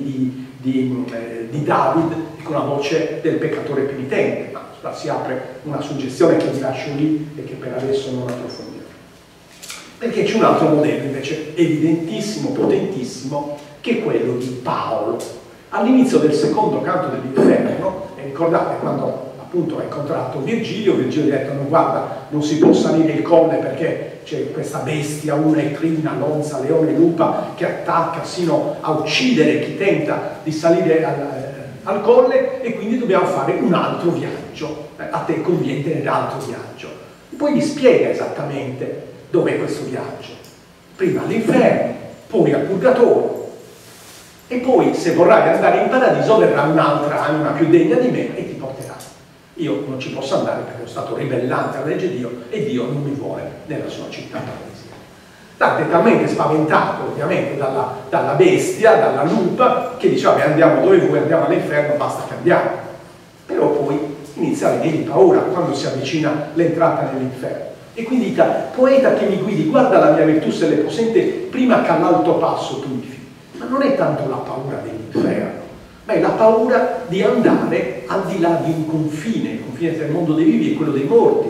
David, con la voce del peccatore penitente. Ma si apre una suggestione che vi lascio lì e che per adesso non approfondirò. Perché c'è un altro modello invece evidentissimo, potentissimo, che è quello di Paolo. All'inizio del secondo canto dell'Inferno, e ricordate quando appunto ha incontrato Virgilio gli ha detto: no, guarda, non si può salire il colle perché c'è questa bestia, una etrina, lonza, leone, lupa, che attacca sino a uccidere chi tenta di salire al colle, e quindi dobbiamo fare un altro viaggio, a te conviene tenere altro viaggio. Poi gli spiega esattamente dov'è questo viaggio, prima all'inferno, poi al purgatorio, e poi se vorrai andare in paradiso verrà un'altra anima più degna di me e ti porterà. Io non ci posso andare perché sono stato ribellante alla legge di Dio e Dio non mi vuole nella sua città paradisiaca. Dante è talmente spaventato ovviamente dalla bestia, dalla lupa, che dice vabbè andiamo dove vuoi, andiamo all'inferno, basta che andiamo. Però poi inizia a venire paura quando si avvicina l'entrata nell'inferno. E quindi dica, poeta che mi guidi, guarda la mia virtù se le posente, prima che all'alto passo tu mi fidi. Ma non è tanto la paura dell'inferno, ma è la paura di andare al di là di un confine, il confine tra il mondo dei vivi e quello dei morti.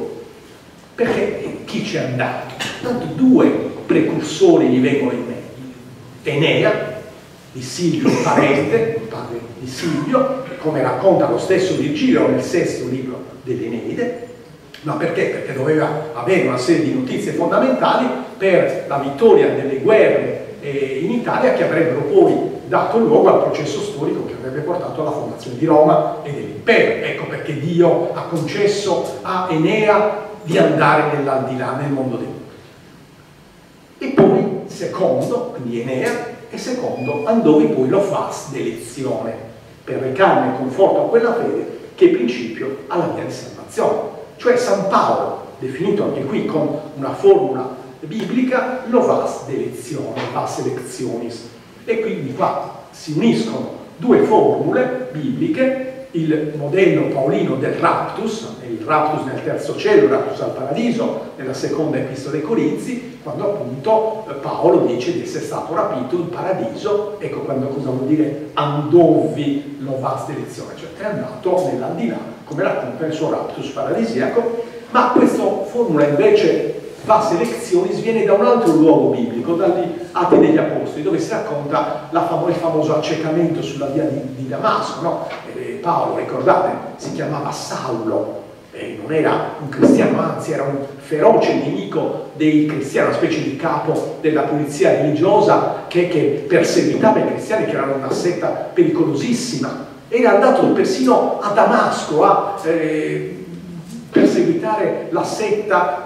Perché chi c'è andato? Tanto due precursori gli vengono in mente. Enea, di Silvio parente, padre di Silvio, come racconta lo stesso Virgilio nel sesto libro dell'Eneide. Ma perché? Perché doveva avere una serie di notizie fondamentali per la vittoria delle guerre in Italia che avrebbero poi dato luogo al processo storico che avrebbe portato alla fondazione di Roma e dell'impero. Ecco perché Dio ha concesso a Enea di andare nell'aldilà, nel mondo dei morti. E poi, secondo, quindi Enea, e secondo, andovi poi lo fas d'elezione, per recarne conforto a quella fede che è principio alla via di salvazione. Cioè San Paolo, definito anche qui con una formula biblica, lo vas d'elezione, vas electionis. E quindi qua si uniscono due formule bibliche, il modello paolino del raptus, il raptus nel terzo cielo, il raptus al paradiso, nella seconda epistola ai Corinzi, quando appunto Paolo dice di essere stato rapito in paradiso. Ecco quando cosa vuol dire andovi lo vas d'elezione, cioè è andato nell'aldilà, come racconta il suo raptus paradisiaco. Ma questa formula invece vas electionis viene da un altro luogo biblico, dagli Atti degli Apostoli, dove si racconta il famoso accecamento sulla via di Damasco, no? Paolo, ricordate, si chiamava Saulo, non era un cristiano, anzi era un feroce nemico dei cristiani, una specie di capo della polizia religiosa che perseguitava i cristiani, che erano una setta pericolosissima. Era andato persino a Damasco a perseguitare la setta,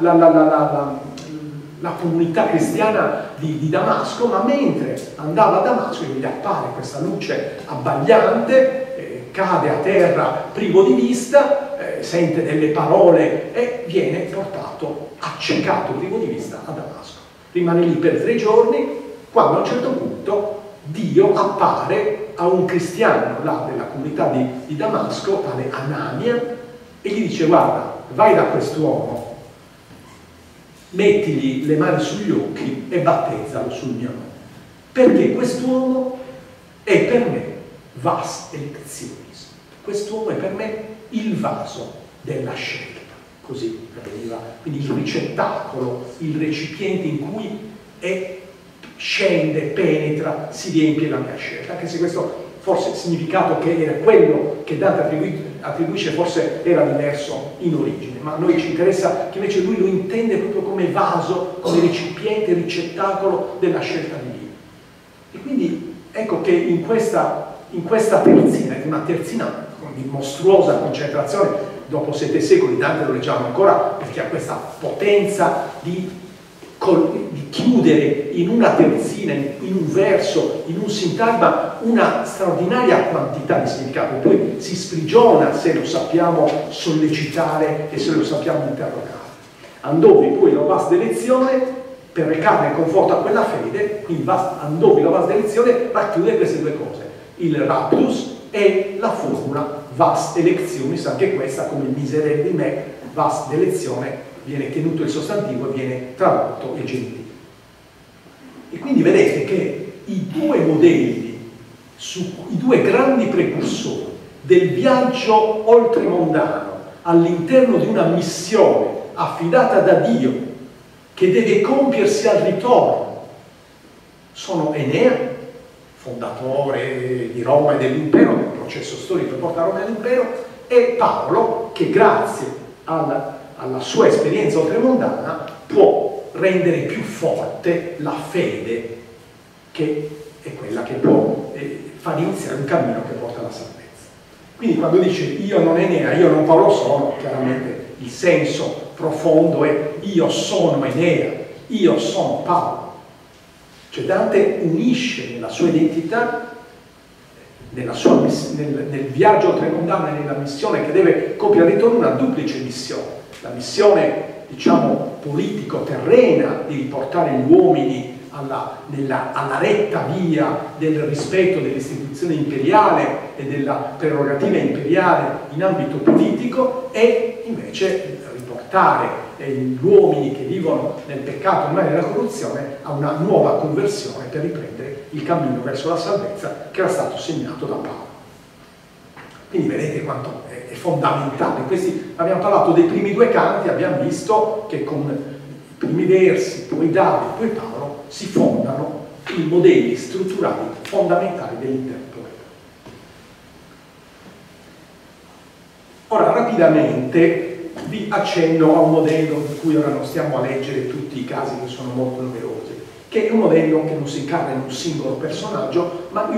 la comunità cristiana di Damasco, ma mentre andava a Damasco gli appare questa luce abbagliante, cade a terra privo di vista, sente delle parole e viene portato, accecato privo di vista a Damasco. Rimane lì per 3 giorni, quando a un certo punto Dio appare a un cristiano là della comunità di Damasco, tale Anania, e gli dice guarda, vai da quest'uomo, mettigli le mani sugli occhi e battezzalo sul mio nome, perché quest'uomo è per me vas electionis, quest'uomo è per me il vaso della scelta, così veniva, quindi il ricettacolo, il recipiente in cui scende, penetra, si riempie la mia scelta, anche se questo forse il significato che era quello che Dante attribuisce forse era diverso in origine, ma a noi ci interessa che invece lui lo intende proprio come vaso, come recipiente, ricettacolo della scelta di Dio. E quindi ecco che in questa terzina, è una terzina di mostruosa concentrazione, dopo 7 secoli Dante lo leggiamo ancora perché ha questa potenza di chiudere in una terzina, in un verso, in un sintagma, una straordinaria quantità di significato. Poi si sprigiona se lo sappiamo sollecitare e se lo sappiamo interrogare. Andovi poi lo vas d'elezione per recarne conforto a quella fede, quindi andovi lo vas d'elezione racchiude queste due cose, il raptus e la formula vas electionis, anche questa come il miserere di me, vas d'elezione, viene tenuto il sostantivo e viene tradotto il genitivo. E quindi vedete che i due modelli, i due grandi precursori del viaggio oltremondano all'interno di una missione affidata da Dio che deve compiersi al ritorno, sono Enea, fondatore di Roma e dell'impero, del processo storico che porta a Roma e all'impero, e Paolo, che grazie alla sua esperienza oltremondana può rendere più forte la fede, che è quella che può far iniziare un cammino che porta alla salvezza. Quindi quando dice io non Enea, io non Paolo sono, chiaramente il senso profondo è io sono Enea, io sono Paolo. Cioè Dante unisce nella sua identità nel viaggio oltremondano e nella missione che deve compiere al ritorno, una duplice missione. La missione, diciamo, politico-terrena di riportare gli uomini alla retta via del rispetto dell'istituzione imperiale e della prerogativa imperiale in ambito politico, e invece riportare gli uomini che vivono nel peccato, il male e la corruzione a una nuova conversione per riprendere il cammino verso la salvezza che era stato segnato da Paolo. Quindi vedete quanto è fondamentale. Abbiamo parlato dei primi due canti, abbiamo visto che con i primi versi, poi Davide, poi Paolo, si fondano i modelli strutturali fondamentali dell'intero poema. Ora, rapidamente vi accenno a un modello di cui ora non stiamo a leggere tutti i casi, che sono molto numerosi, che è un modello che non si incarna in un singolo personaggio, ma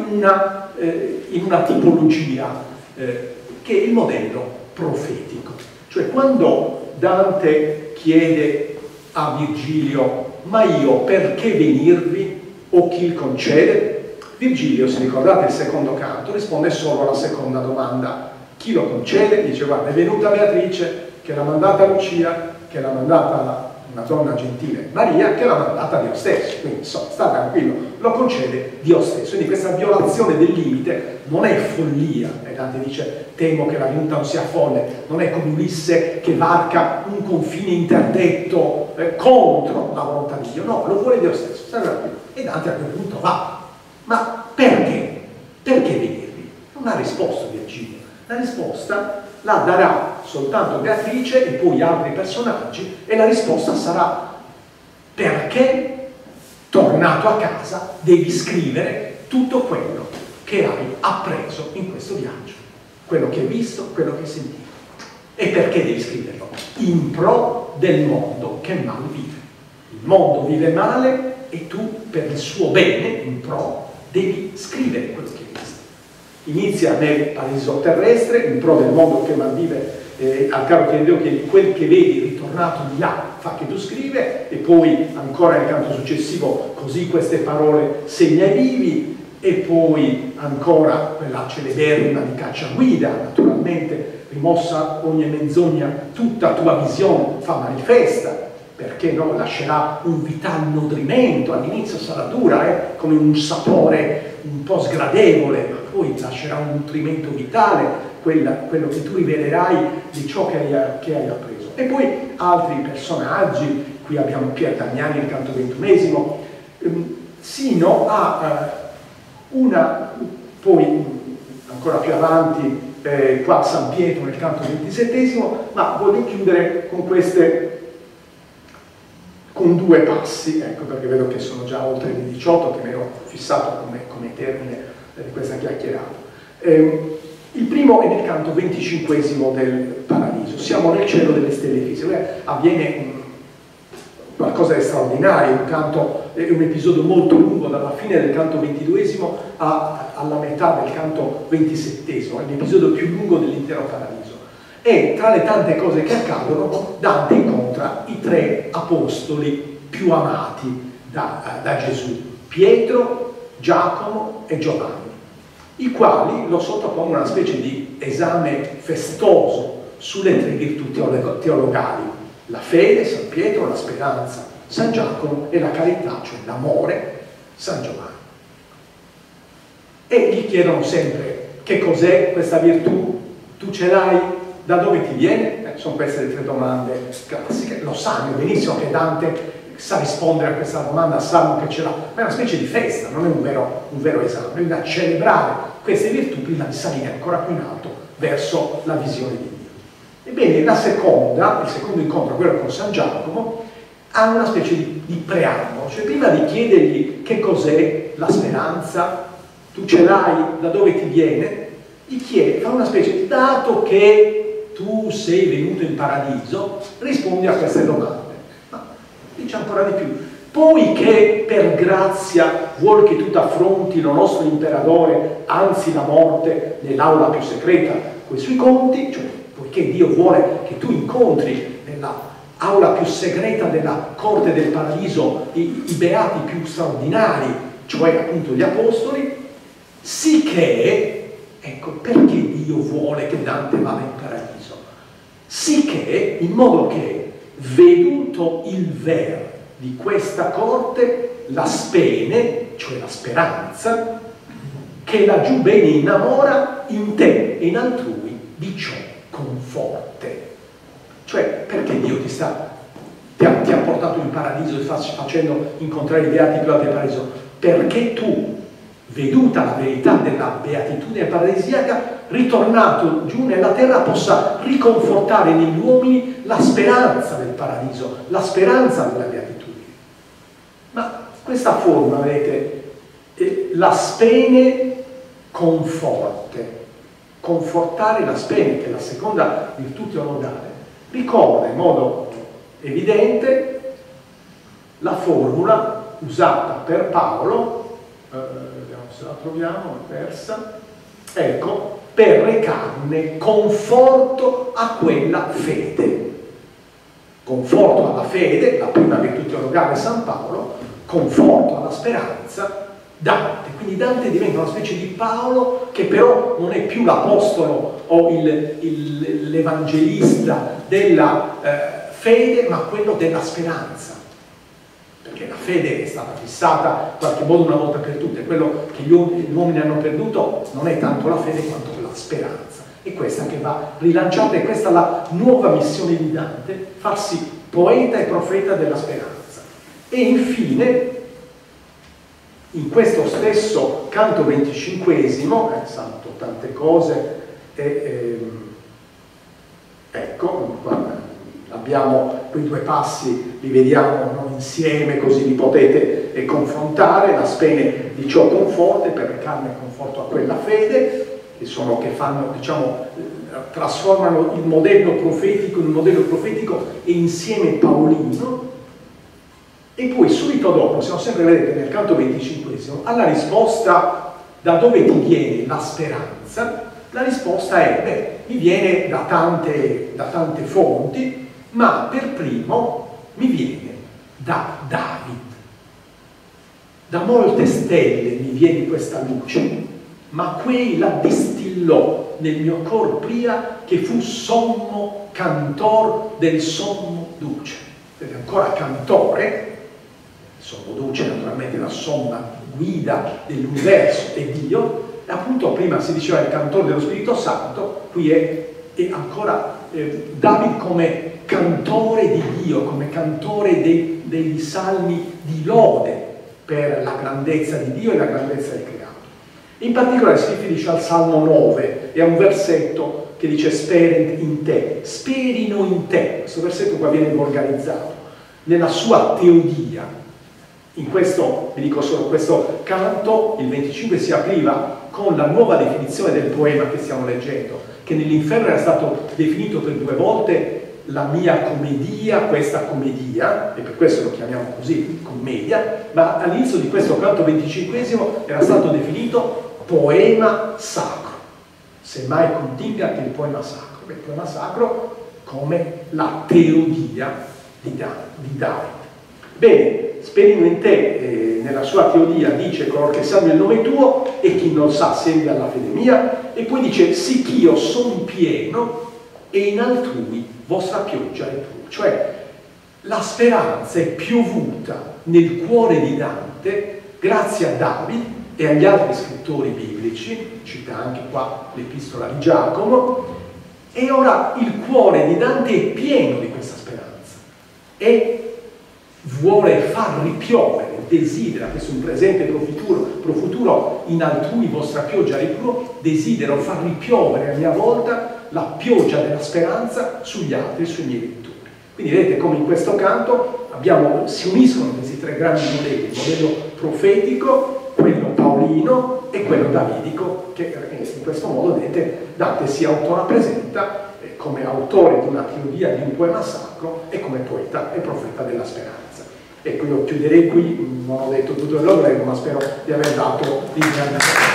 in una tipologia, che è il modello profetico. Cioè, quando Dante chiede a Virgilio: ma io perché venirvi, o chi il concede? Virgilio, se ricordate il secondo canto, risponde solo alla seconda domanda: chi lo concede? Dice: guarda, è venuta Beatrice, che l'ha mandata Lucia, che l'ha mandata una donna gentile, Maria, che l'ha mandata Dio stesso. Quindi sta tranquillo, lo concede Dio stesso. Quindi questa violazione del limite non è follia. E Dante dice: temo che la venuta non sia folle. Non è come Ulisse che varca un confine interdetto contro la volontà di Dio. No, lo vuole Dio stesso. Sta tranquillo. E Dante a quel punto va. Ma perché? Perché venirvi? Non ha risposto Virgilio. La risposta la darà soltanto Beatrice e poi altri personaggi, e la risposta sarà: perché, tornato a casa, devi scrivere tutto quello che hai appreso in questo viaggio, quello che hai visto, quello che hai sentito. E perché devi scriverlo? In pro del mondo che mal vive. Il mondo vive male e tu, per il suo bene, in pro, devi scrivere quello che hai visto. Inizia nel paradiso terrestre, in pro del mondo che malvive, al caro Dio, che quel che vedi ritornato di là fa che tu scrive, e poi ancora nel canto successivo: così queste parole segna ai vivi, e poi ancora quella celeberrima di Cacciaguida, naturalmente rimossa ogni menzogna, tutta tua visione fa manifesta, perché no, lascerà un vital nutrimento. All'inizio sarà dura, come un sapore un po' sgradevole, ma poi lascerà un nutrimento vitale, quello che tu rivelerai di ciò che hai appreso. E poi altri personaggi, qui abbiamo Pier Damiani nel canto 21esimo, sino a poi ancora più avanti, qua San Pietro nel canto 27esimo, ma voglio chiudere con due passi, ecco, perché vedo che sono già oltre le 18, che mi ero fissato come termine di questa chiacchierata. Il primo è nel canto 25esimo del Paradiso. Siamo nel cielo delle stelle fisse. Avviene qualcosa di straordinario, un episodio molto lungo, dalla fine del canto 22esimo alla metà del canto 27esimo, è l'episodio più lungo dell'intero Paradiso. E tra le tante cose che accadono, Dante incontra i tre apostoli più amati da Gesù: Pietro, Giacomo e Giovanni, i quali lo sottopongono a una specie di esame festoso sulle tre virtù teologali: la fede, San Pietro; la speranza, San Giacomo; e la carità, cioè l'amore, San Giovanni. E gli chiedono sempre: che cos'è questa virtù? Tu ce l'hai? Da dove ti viene? Sono queste le tre domande classiche. Lo sanno benissimo che Dante sa rispondere a questa domanda, sanno che ce l'ha, ma è una specie di festa, non è un vero esame, bisogna celebrare queste virtù prima di salire ancora più in alto verso la visione di Dio. Ebbene, il secondo incontro, quello con San Giacomo, ha una specie di preambolo, cioè prima di chiedergli che cos'è la speranza, tu ce l'hai, da dove ti viene, gli chiede, fa una specie di: dato che tu sei venuto in paradiso, rispondi a queste domande. Ma dice ancora di più: poiché per grazia vuol che tu t'affronti lo nostro imperatore, anzi la morte, nell'aula più segreta coi suoi conti, cioè poiché Dio vuole che tu incontri nella aula più segreta della corte del paradiso i beati più straordinari, cioè appunto gli apostoli, sicché Ecco, perché Dio vuole che Dante vada in paradiso? Sicché, in modo che, veduto il ver di questa corte, la spene, cioè la speranza, che laggiù bene innamora in te e in altrui di ciò conforte. Cioè, perché Dio ti ha portato in paradiso e facendo incontrare i beati più alti del paradiso? Perché tu, veduta la verità della beatitudine paradisiaca, ritornato giù nella terra, possa riconfortare negli uomini la speranza del paradiso, la speranza della beatitudine. Ma questa forma, vedete, la spene conforte, confortare la spene, che è la seconda virtù teologale, ricorda in modo evidente la formula usata per Paolo, vediamo se la troviamo, è persa, ecco, per recarne conforto a quella fede. Conforto alla fede, la prima virtù teologale San Paolo, conforto alla speranza Dante. Quindi Dante diventa una specie di Paolo che però non è più l'apostolo o l'evangelista della fede, ma quello della speranza. Perché la fede è stata fissata in qualche modo una volta per tutte. Quello che gli uomini hanno perduto non è tanto la fede quanto la speranza. È questa che va rilanciata, e questa è la nuova missione di Dante, farsi poeta e profeta della speranza. E infine, in questo stesso canto 25esimo, santo tante cose, ecco, qua abbiamo quei due passi, li vediamo insieme, così li potete confrontare. La spene di ciò conforte, per recarne conforto a quella fede, che fanno, diciamo, trasformano il modello profetico in un modello profetico e insieme paolino. E poi subito dopo, siamo sempre, vedete, nel canto 25esimo, alla risposta da dove ti viene la speranza, la risposta è, mi viene da tante fonti, ma per primo mi viene da David. Da molte stelle mi viene questa luce, ma quei la distillò nel mio cor pria, che fu sommo cantor del sommo duce. Vedete, ancora cantore. Sommo duce naturalmente la somma guida dell'universo è Dio, e appunto prima si diceva il cantore dello Spirito Santo, qui è ancora David come cantore di Dio, come cantore degli salmi di lode per la grandezza di Dio e la grandezza del creato. In particolare si riferisce al Salmo 9 e a un versetto che dice sperent in te, sperino in te. Questo versetto qua viene volgarizzato nella sua teodia. In questo, vi dico solo, questo canto, il 25, si apriva con la nuova definizione del poema che stiamo leggendo, che nell'inferno era stato definito per 2 volte la mia commedia, questa commedia, e per questo lo chiamiamo così, commedia, ma all'inizio di questo canto 25esimo era stato definito poema sacro. Semmai continga che il poema sacro, il poema sacro come la teodia di Davide. Bene, Sperino in te, nella sua teodia dice color che salvi il nome tuo, e chi non sa segui alla fede mia, e poi dice sì ch'io son pieno e in altrui vostra pioggia è tu. Cioè la speranza è piovuta nel cuore di Dante grazie a David e agli altri scrittori biblici, cita anche qua l'epistola di Giacomo, e ora il cuore di Dante è pieno di questa speranza e vuole far ripiovere, desidera, questo è un presente pro futuro, in altrui vostra pioggia ripuro, desidero far ripiovere a mia volta la pioggia della speranza sugli altri, sui miei lettori. Quindi vedete come in questo canto si uniscono questi 3 grandi modelli, il modello profetico, quello paolino e quello davidico, che in questo modo, vedete, Dante si autorappresenta come autore di una teodia, di un poema sacro, e come poeta e profeta della speranza. Ecco, io chiuderei qui, non ho detto tutto quello che volevo, ma spero di aver dato l'indicazione.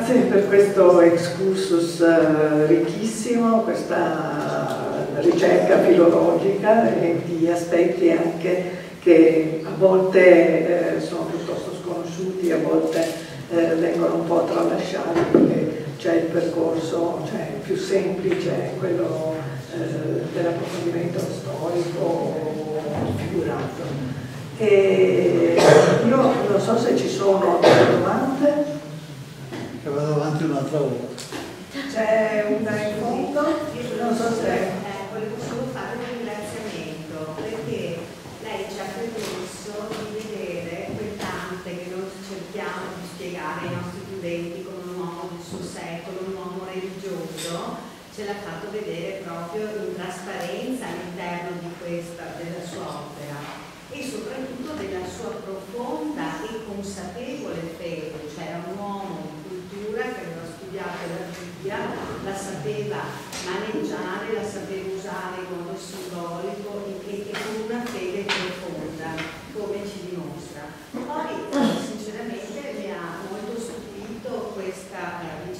Grazie per questo excursus ricchissimo, questa ricerca filologica e di aspetti anche che a volte sono piuttosto sconosciuti, a volte vengono un po' tralasciati perché c'è il percorso, cioè più semplice, quello dell'approfondimento storico o figurato. E io non so se ci sono delle domande. Che vado avanti un'altra volta. C'è una in fondo? Non so se... volevo solo fare un ringraziamento perché lei ci ha permesso di vedere quel Dante che noi cerchiamo di spiegare ai nostri studenti come un uomo del suo secolo, un uomo religioso, ce l'ha fatto vedere proprio in trasparenza all'interno della sua opera e soprattutto della sua profonda e consapevole fede, cioè era un uomo di cultura che aveva studiato la Bibbia, la sapeva maneggiare, la sapeva usare in modo simbolico e con una fede profonda, come ci dimostra. Poi sinceramente mi ha molto stupito questa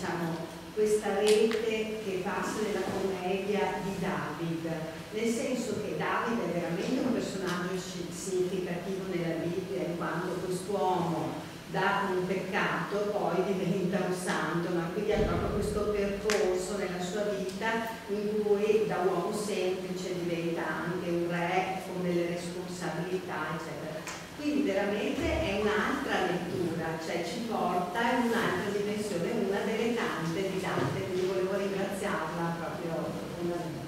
rete che passa nella commedia di David, nel senso che David è veramente un personaggio significativo nella Bibbia, in quanto quest'uomo da un peccato poi diventa un santo, ma quindi ha proprio questo percorso nella sua vita in cui da uomo semplice diventa anche un re con delle responsabilità, eccetera. Quindi veramente è un'altra lettura, cioè ci porta in un'altra dimensione, una delle tante di Dante, quindi volevo ringraziarla proprio profondamente.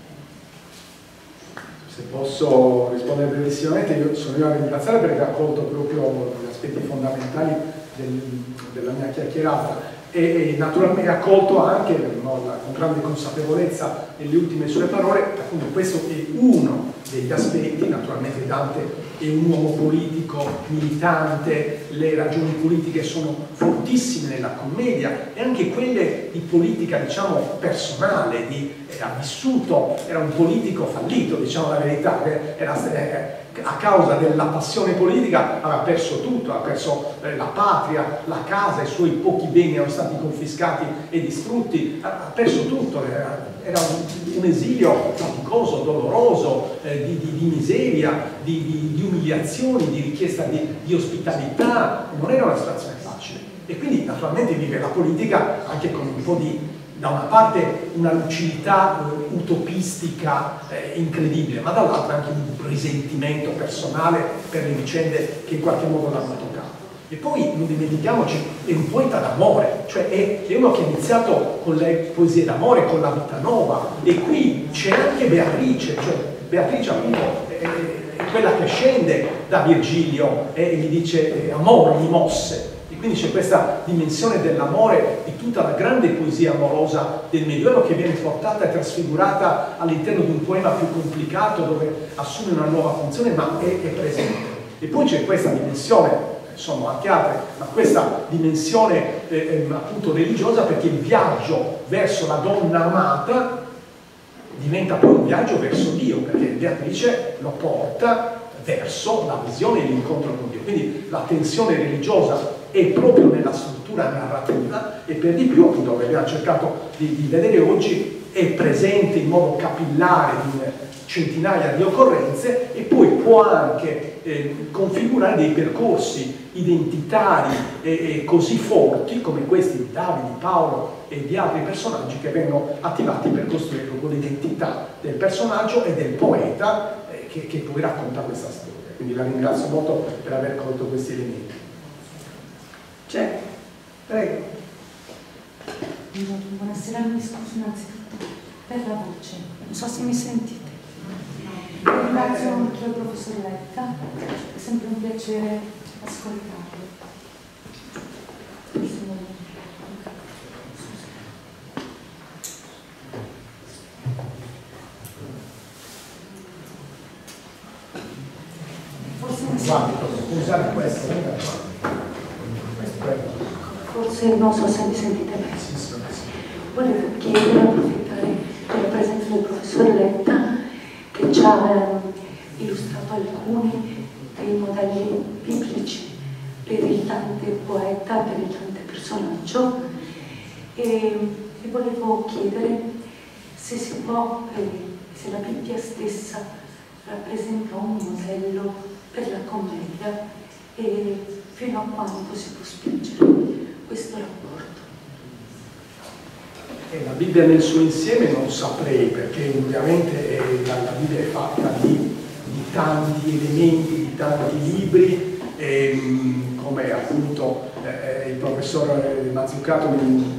Se posso rispondere brevissimamente, sono io a ringraziare perché ha colto proprio gli aspetti fondamentali della mia chiacchierata e naturalmente ha colto anche con grande consapevolezza nelle ultime sue parole, appunto questo è uno degli aspetti. Naturalmente Dante è un uomo politico, militante, le ragioni politiche sono fortissime nella commedia e anche quelle di politica, diciamo, personale, ha vissuto, era un politico fallito, diciamo la verità, a causa della passione politica aveva perso tutto, aveva perso la patria, la casa, i suoi pochi beni erano stati confiscati e distrutti, ha perso tutto, era un esilio faticoso, doloroso, di miseria, di umiliazioni, di richiesta di ospitalità, non era una situazione facile. E quindi naturalmente vive la politica anche con un po' da una parte una lucidità utopistica incredibile, ma dall'altra anche un risentimento personale per le vicende che in qualche modo l'hanno toccato. E poi non dimentichiamoci, è un poeta d'amore, cioè è uno che ha iniziato con le poesie d'amore, con la vita nuova, e qui c'è anche Beatrice, cioè Beatrice appunto è quella che scende da Virgilio e gli dice amore, mi mosse. Quindi c'è questa dimensione dell'amore di tutta la grande poesia amorosa del Medioevo che viene portata e trasfigurata all'interno di un poema più complicato dove assume una nuova funzione ma è presente. E poi c'è questa dimensione, sono anche altre, ma questa dimensione appunto religiosa, perché il viaggio verso la donna amata diventa poi un viaggio verso Dio, perché Beatrice lo porta verso la visione e l'incontro con Dio. Quindi la tensione religiosa è proprio nella struttura narrativa e per di più, appunto, come abbiamo cercato di vedere oggi, è presente in modo capillare in centinaia di occorrenze e poi può anche configurare dei percorsi identitari così forti come questi di Davide, di Paolo e di altri personaggi che vengono attivati per costruire l'identità del personaggio e del poeta che poi racconta questa storia. Quindi la ringrazio molto per aver colto questi elementi. Prego. Buonasera, mi scuso innanzitutto per la voce, non so se mi sentite. Ringrazio molto il professor Letta, è sempre un piacere ascoltarlo. Forse mi Può usare questo. Forse non so se mi sentite bene. Volevo chiedere, approfittare della presenza del professor Letta che ci ha illustrato alcuni dei modelli biblici per il Dante poeta, per il Dante personaggio, e volevo chiedere se si può, se la Bibbia stessa rappresenta un modello per la commedia e fino a quando si può spingere questo rapporto. La Bibbia nel suo insieme non saprei, perché ovviamente la Bibbia è fatta di tanti elementi, di tanti libri, come appunto il professor Mazzucato mi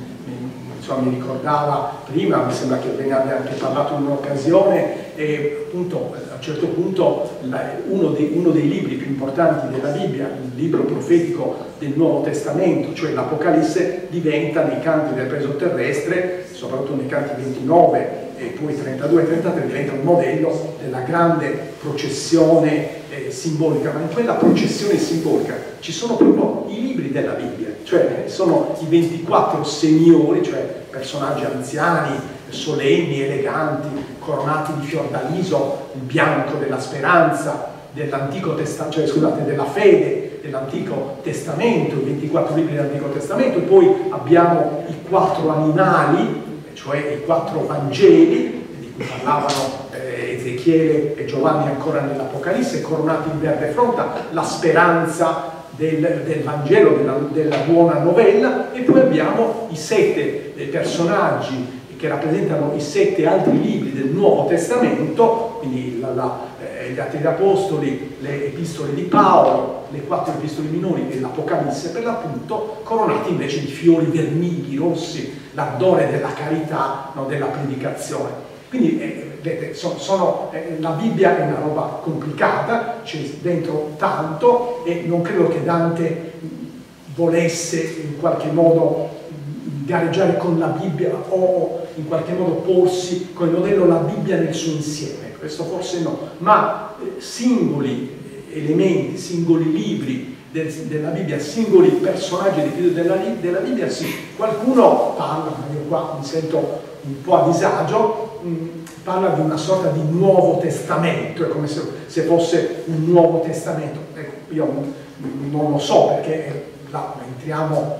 ricordava prima, mi sembra che ve ne abbia anche parlato in un'occasione, e appunto a un certo punto uno dei libri più importanti della Bibbia, il libro profetico del Nuovo Testamento, cioè l'Apocalisse, diventa nei canti del peso terrestre, soprattutto nei canti 29 e poi 32 e 33, diventa un modello della grande processione simbolica, ma in quella processione simbolica ci sono proprio i libri della Bibbia, cioè sono i 24 signori, cioè personaggi anziani, solenni, eleganti, coronati di fiordaliso, il bianco della speranza, dell'Antico Testamento, cioè scusate, della fede dell'Antico Testamento, i 24 libri dell'Antico Testamento, e poi abbiamo i 4 animali, cioè i 4 Vangeli, di cui parlavano Ezechiele e Giovanni ancora nell'Apocalisse, coronati in verde fronta, la speranza del Vangelo, della buona novella, e poi abbiamo i 7 personaggi che rappresentano i 7 altri libri del Nuovo Testamento, quindi gli Atti degli Apostoli, le epistole di Paolo, le 4 epistole minori e l'Apocalisse per l'appunto, coronati invece di fiori vermigli, rossi, l'ardore della carità, no, della predicazione. Quindi vedete, la Bibbia è una roba complicata, c'è dentro tanto, e non credo che Dante volesse in qualche modo gareggiare con la Bibbia o in qualche modo porsi come modello la Bibbia nel suo insieme, questo forse no, ma singoli elementi, singoli libri della Bibbia, singoli personaggi della Bibbia, sì. Qualcuno parla, ma io qua mi sento un po' a disagio, parla di una sorta di Nuovo Testamento, è come se fosse un Nuovo Testamento. Ecco, io non lo so, perché là entriamo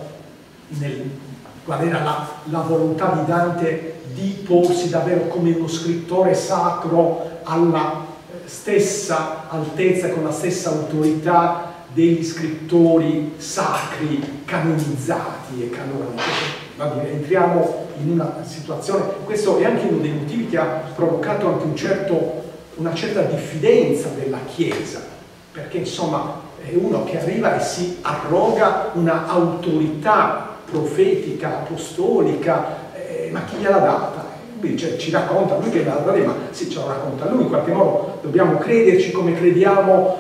qual era la volontà di Dante di porsi davvero come uno scrittore sacro alla stessa altezza, con la stessa autorità degli scrittori sacri canonizzati e canonici. Entriamo in una situazione, questo è anche uno dei motivi che ha provocato anche una certa diffidenza della Chiesa, perché insomma è uno che arriva e si arroga una autorità profetica, apostolica, ma chi gliel'ha data? Cioè, ci racconta lui che l'ha data, ma sì, ce lo racconta lui, in qualche modo dobbiamo crederci come crediamo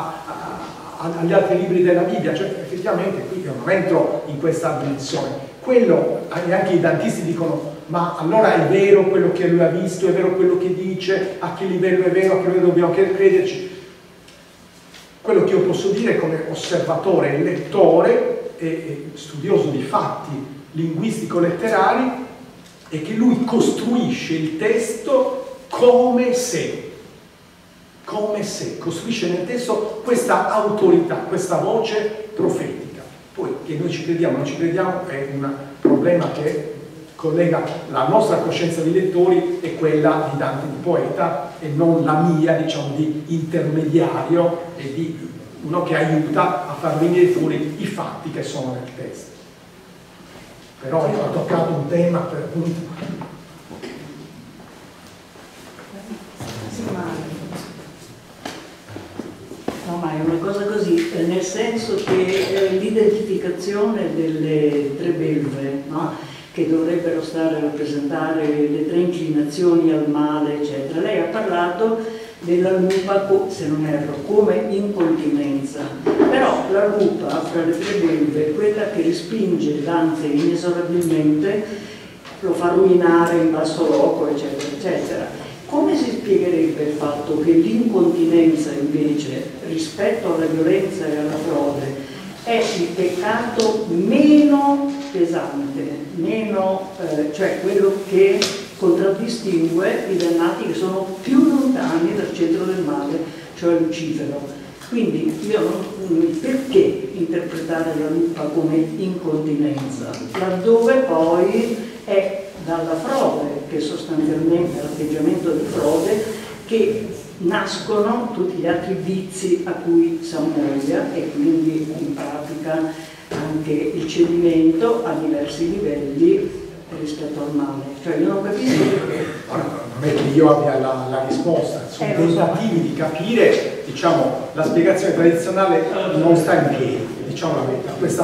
agli altri libri della Bibbia, cioè effettivamente qui io non entro in questa dimensione. Quello, anche i dantisti dicono, ma allora è vero quello che lui ha visto, è vero quello che dice, a che livello è vero, a che livello dobbiamo crederci. Quello che io posso dire come osservatore e lettore e studioso di fatti linguistico-letterari è che lui costruisce il testo come se, costruisce nel testo questa autorità, questa voce profetica. Poi che noi ci crediamo o non ci crediamo è un problema che collega la nostra coscienza di lettori e quella di Dante di poeta, e non la mia, diciamo, di intermediario e di uno che aiuta a far venire fuori i fatti che sono nel testo. Però io ho toccato un tema per appunto. No, ma è una cosa così, nel senso che l'identificazione delle 3 belve, no? Che dovrebbero stare a rappresentare le 3 inclinazioni al male, eccetera. Lei ha parlato della lupa, se non erro, come incontinenza. Però la lupa, fra le 3 belve, è quella che respinge Dante inesorabilmente, lo fa ruminare in basso loco, eccetera, eccetera. Come si spiegherebbe il fatto che l'incontinenza invece, rispetto alla violenza e alla frode, è il peccato meno pesante, cioè quello che contraddistingue i dannati che sono più lontani dal centro del male, cioè Lucifero? Quindi perché interpretare la luppa come incontinenza, laddove poi è dalla frode, che sostanzialmente è l'atteggiamento di frode, che nascono tutti gli altri vizi a cui si ammuglia, e quindi in pratica anche il cedimento a diversi livelli rispetto al male. Cioè io non capisco perché. Non è che io abbia la risposta, sono tentativi di capire, diciamo, la spiegazione tradizionale non sta in piedi, diciamo la verità. Questa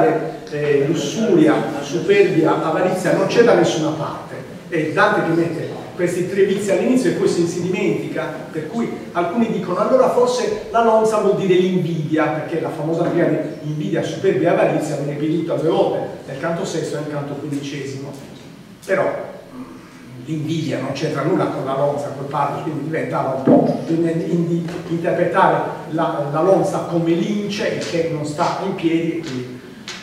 triade lussuria, superbia, avarizia non c'è da nessuna parte. È Dante che mette questi tre vizi all'inizio e poi si dimentica, per cui alcuni dicono allora forse la lonza vuol dire l'invidia, perché la famosa triade invidia, superbia e avarizia viene ripetuta 2 volte, nel canto sesto e nel canto 15°. Però l'invidia non c'entra nulla con la lonza, col pardo, quindi diventava un po' interpretare la lonza come lince che non sta in piedi. Quindi.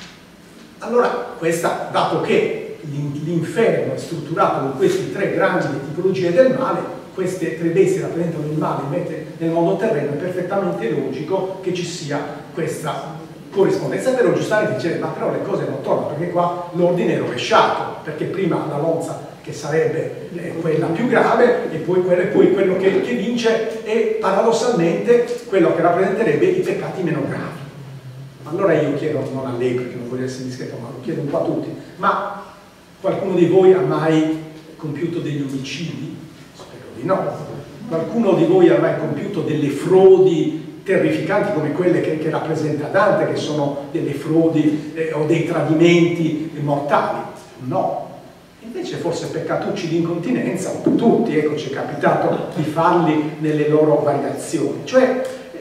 Allora, questa, dato che l'inferno è strutturato in queste 3 grandi tipologie del male, queste 3 bestie rappresentano il male invece nel mondo terreno, è perfettamente logico che ci sia questa corrispondenza. Però giustamente dice, ma però le cose non tornano, perché qua l'ordine è rovesciato, perché prima la lonza che sarebbe quella più grave e poi quello che vince è paradossalmente quello che rappresenterebbe i peccati meno gravi. Allora io chiedo, non a lei perché non voglio essere discreto, ma lo chiedo un po' a tutti, ma qualcuno di voi ha mai compiuto degli omicidi? Spero di no. Qualcuno di voi ha mai compiuto delle frodi terrificanti come quelle che rappresenta Dante, che sono delle frodi o dei tradimenti mortali? No. Invece forse peccatucci di incontinenza, un po' tutti, ecco, ci è capitato di farli nelle loro variazioni. Cioè,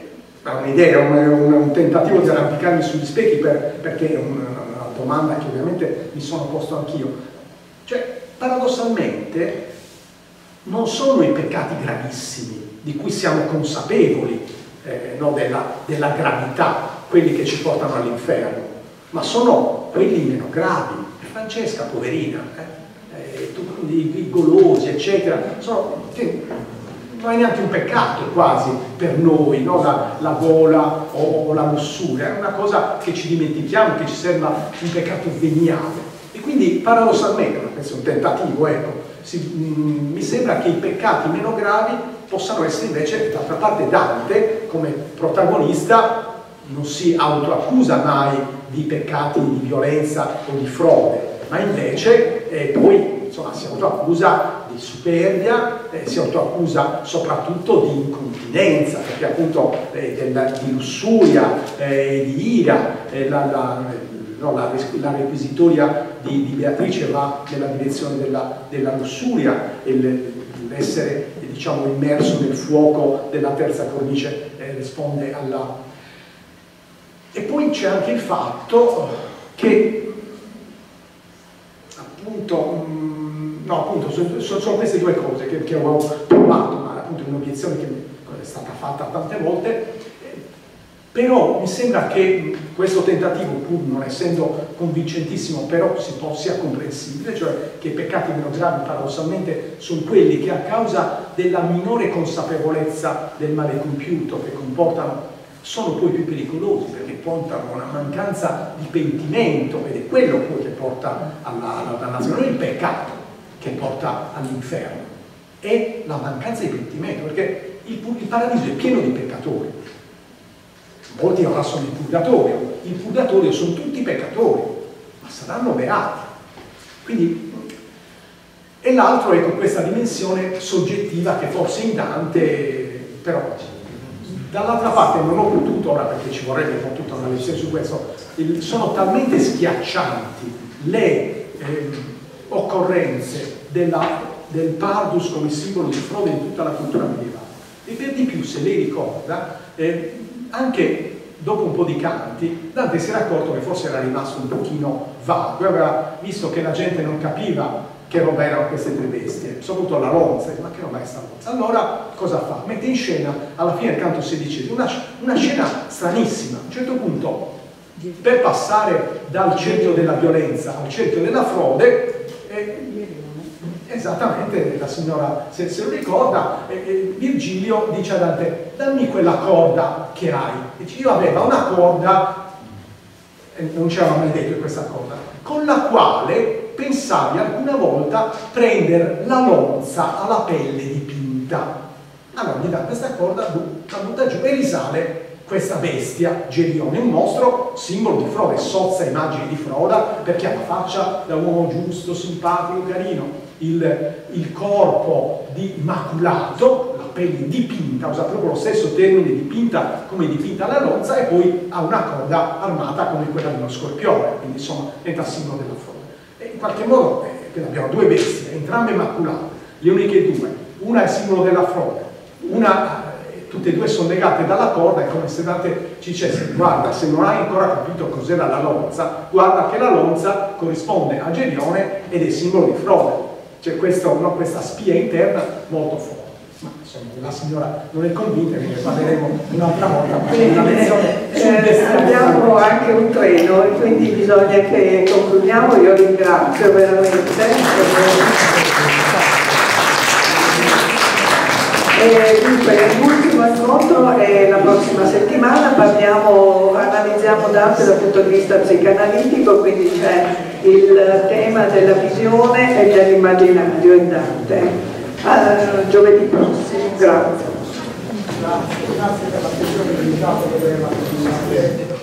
è un'idea, un tentativo di arrampicarmi sugli specchi perché è una domanda che ovviamente mi sono posto anch'io. Cioè, paradossalmente, non sono i peccati gravissimi, di cui siamo consapevoli, no, della gravità, quelli che ci portano all'inferno, ma sono quelli meno gravi. Francesca, poverina, i golosi, eccetera, non è neanche un peccato quasi per noi, no? la gola o la lussuria, è una cosa che ci dimentichiamo, che ci sembra un peccato veniale. E quindi paradossalmente, questo è un tentativo, ecco, mi sembra che i peccati meno gravi possano essere invece, d'altra parte Dante, come protagonista, non si autoaccusa mai di peccati di violenza o di frode, ma invece poi insomma, si autoaccusa di superbia, si autoaccusa soprattutto di incontinenza, perché appunto di lussuria, di ira, la requisitoria di Beatrice va nella direzione della lussuria, l'essere diciamo immerso nel fuoco della terza cornice risponde alla... E poi c'è anche il fatto che appunto sono queste 2 cose che ho trovato, ma appunto è un'obiezione che è stata fatta tante volte, però mi sembra che questo tentativo, pur non essendo convincentissimo, però sia comprensibile, cioè che i peccati meno gravi paradossalmente sono quelli che a causa della minore consapevolezza del male compiuto che comportano sono poi più pericolosi, perché portano a una mancanza di pentimento, ed è quello poi che porta alla dannazione, non il peccato che porta all'inferno, è la mancanza di pentimento, perché il paradiso è pieno di peccatori. Molti ora sono in purgatorio sono tutti peccatori, ma saranno beati. Quindi, e l'altro è con questa dimensione soggettiva che forse in Dante, però dall'altra parte non ho potuto, ora perché ci vorrebbe tutta una lezione su questo, sono talmente schiaccianti le occorrenze del pardus come simbolo di frode in tutta la cultura medievale. E per di più, se lei ricorda, anche dopo un po' di canti, Dante si era accorto che forse era rimasto un pochino vago, aveva visto che la gente non capiva che roba erano queste 3 bestie, soprattutto la lonza, ma che roba è sta lonza? Allora cosa fa? Mette in scena alla fine del canto 16 una scena stranissima. A un certo punto, per passare dal cerchio della violenza al cerchio della frode, Esattamente, la signora se lo ricorda, Virgilio dice a Dante: dammi quella corda che hai. Dice: io avevo una corda, non c'era mai detto questa corda, con la quale pensavi alcuna volta prendere la lonza alla pelle dipinta. Allora gli dà questa corda, la butta giù e risale questa bestia, Gerione, un mostro simbolo di Frodo, sozza immagine di Frodo, perché ha la faccia da uomo giusto, simpatico, carino, il corpo di maculato, la pelle dipinta, usa proprio lo stesso termine dipinta come dipinta la lonza, e poi ha una coda armata come quella di uno scorpione, quindi insomma diventa simbolo della Frodo. E in qualche modo abbiamo due bestie, entrambe maculate, le uniche due, una è simbolo della Frodo, una tutte e due sono legate dalla corda. È come se Dante ci dicesse: guarda, se non hai ancora capito cos'era la lonza, guarda che la lonza corrisponde a Gerione ed è simbolo di Frodo. C'è questa spia interna molto forte. Ma insomma, la signora non è convinta, quindi ne parleremo un'altra volta. Abbiamo anche un treno e quindi bisogna che concludiamo. Io ringrazio veramente. Dunque, l'ultimo incontro è la prossima settimana, analizziamo Dante dal punto di vista psicanalitico, quindi c'è il tema della visione e dell'immaginario in Dante. Giovedì prossimo, grazie. Grazie per l'attenzione dedicata.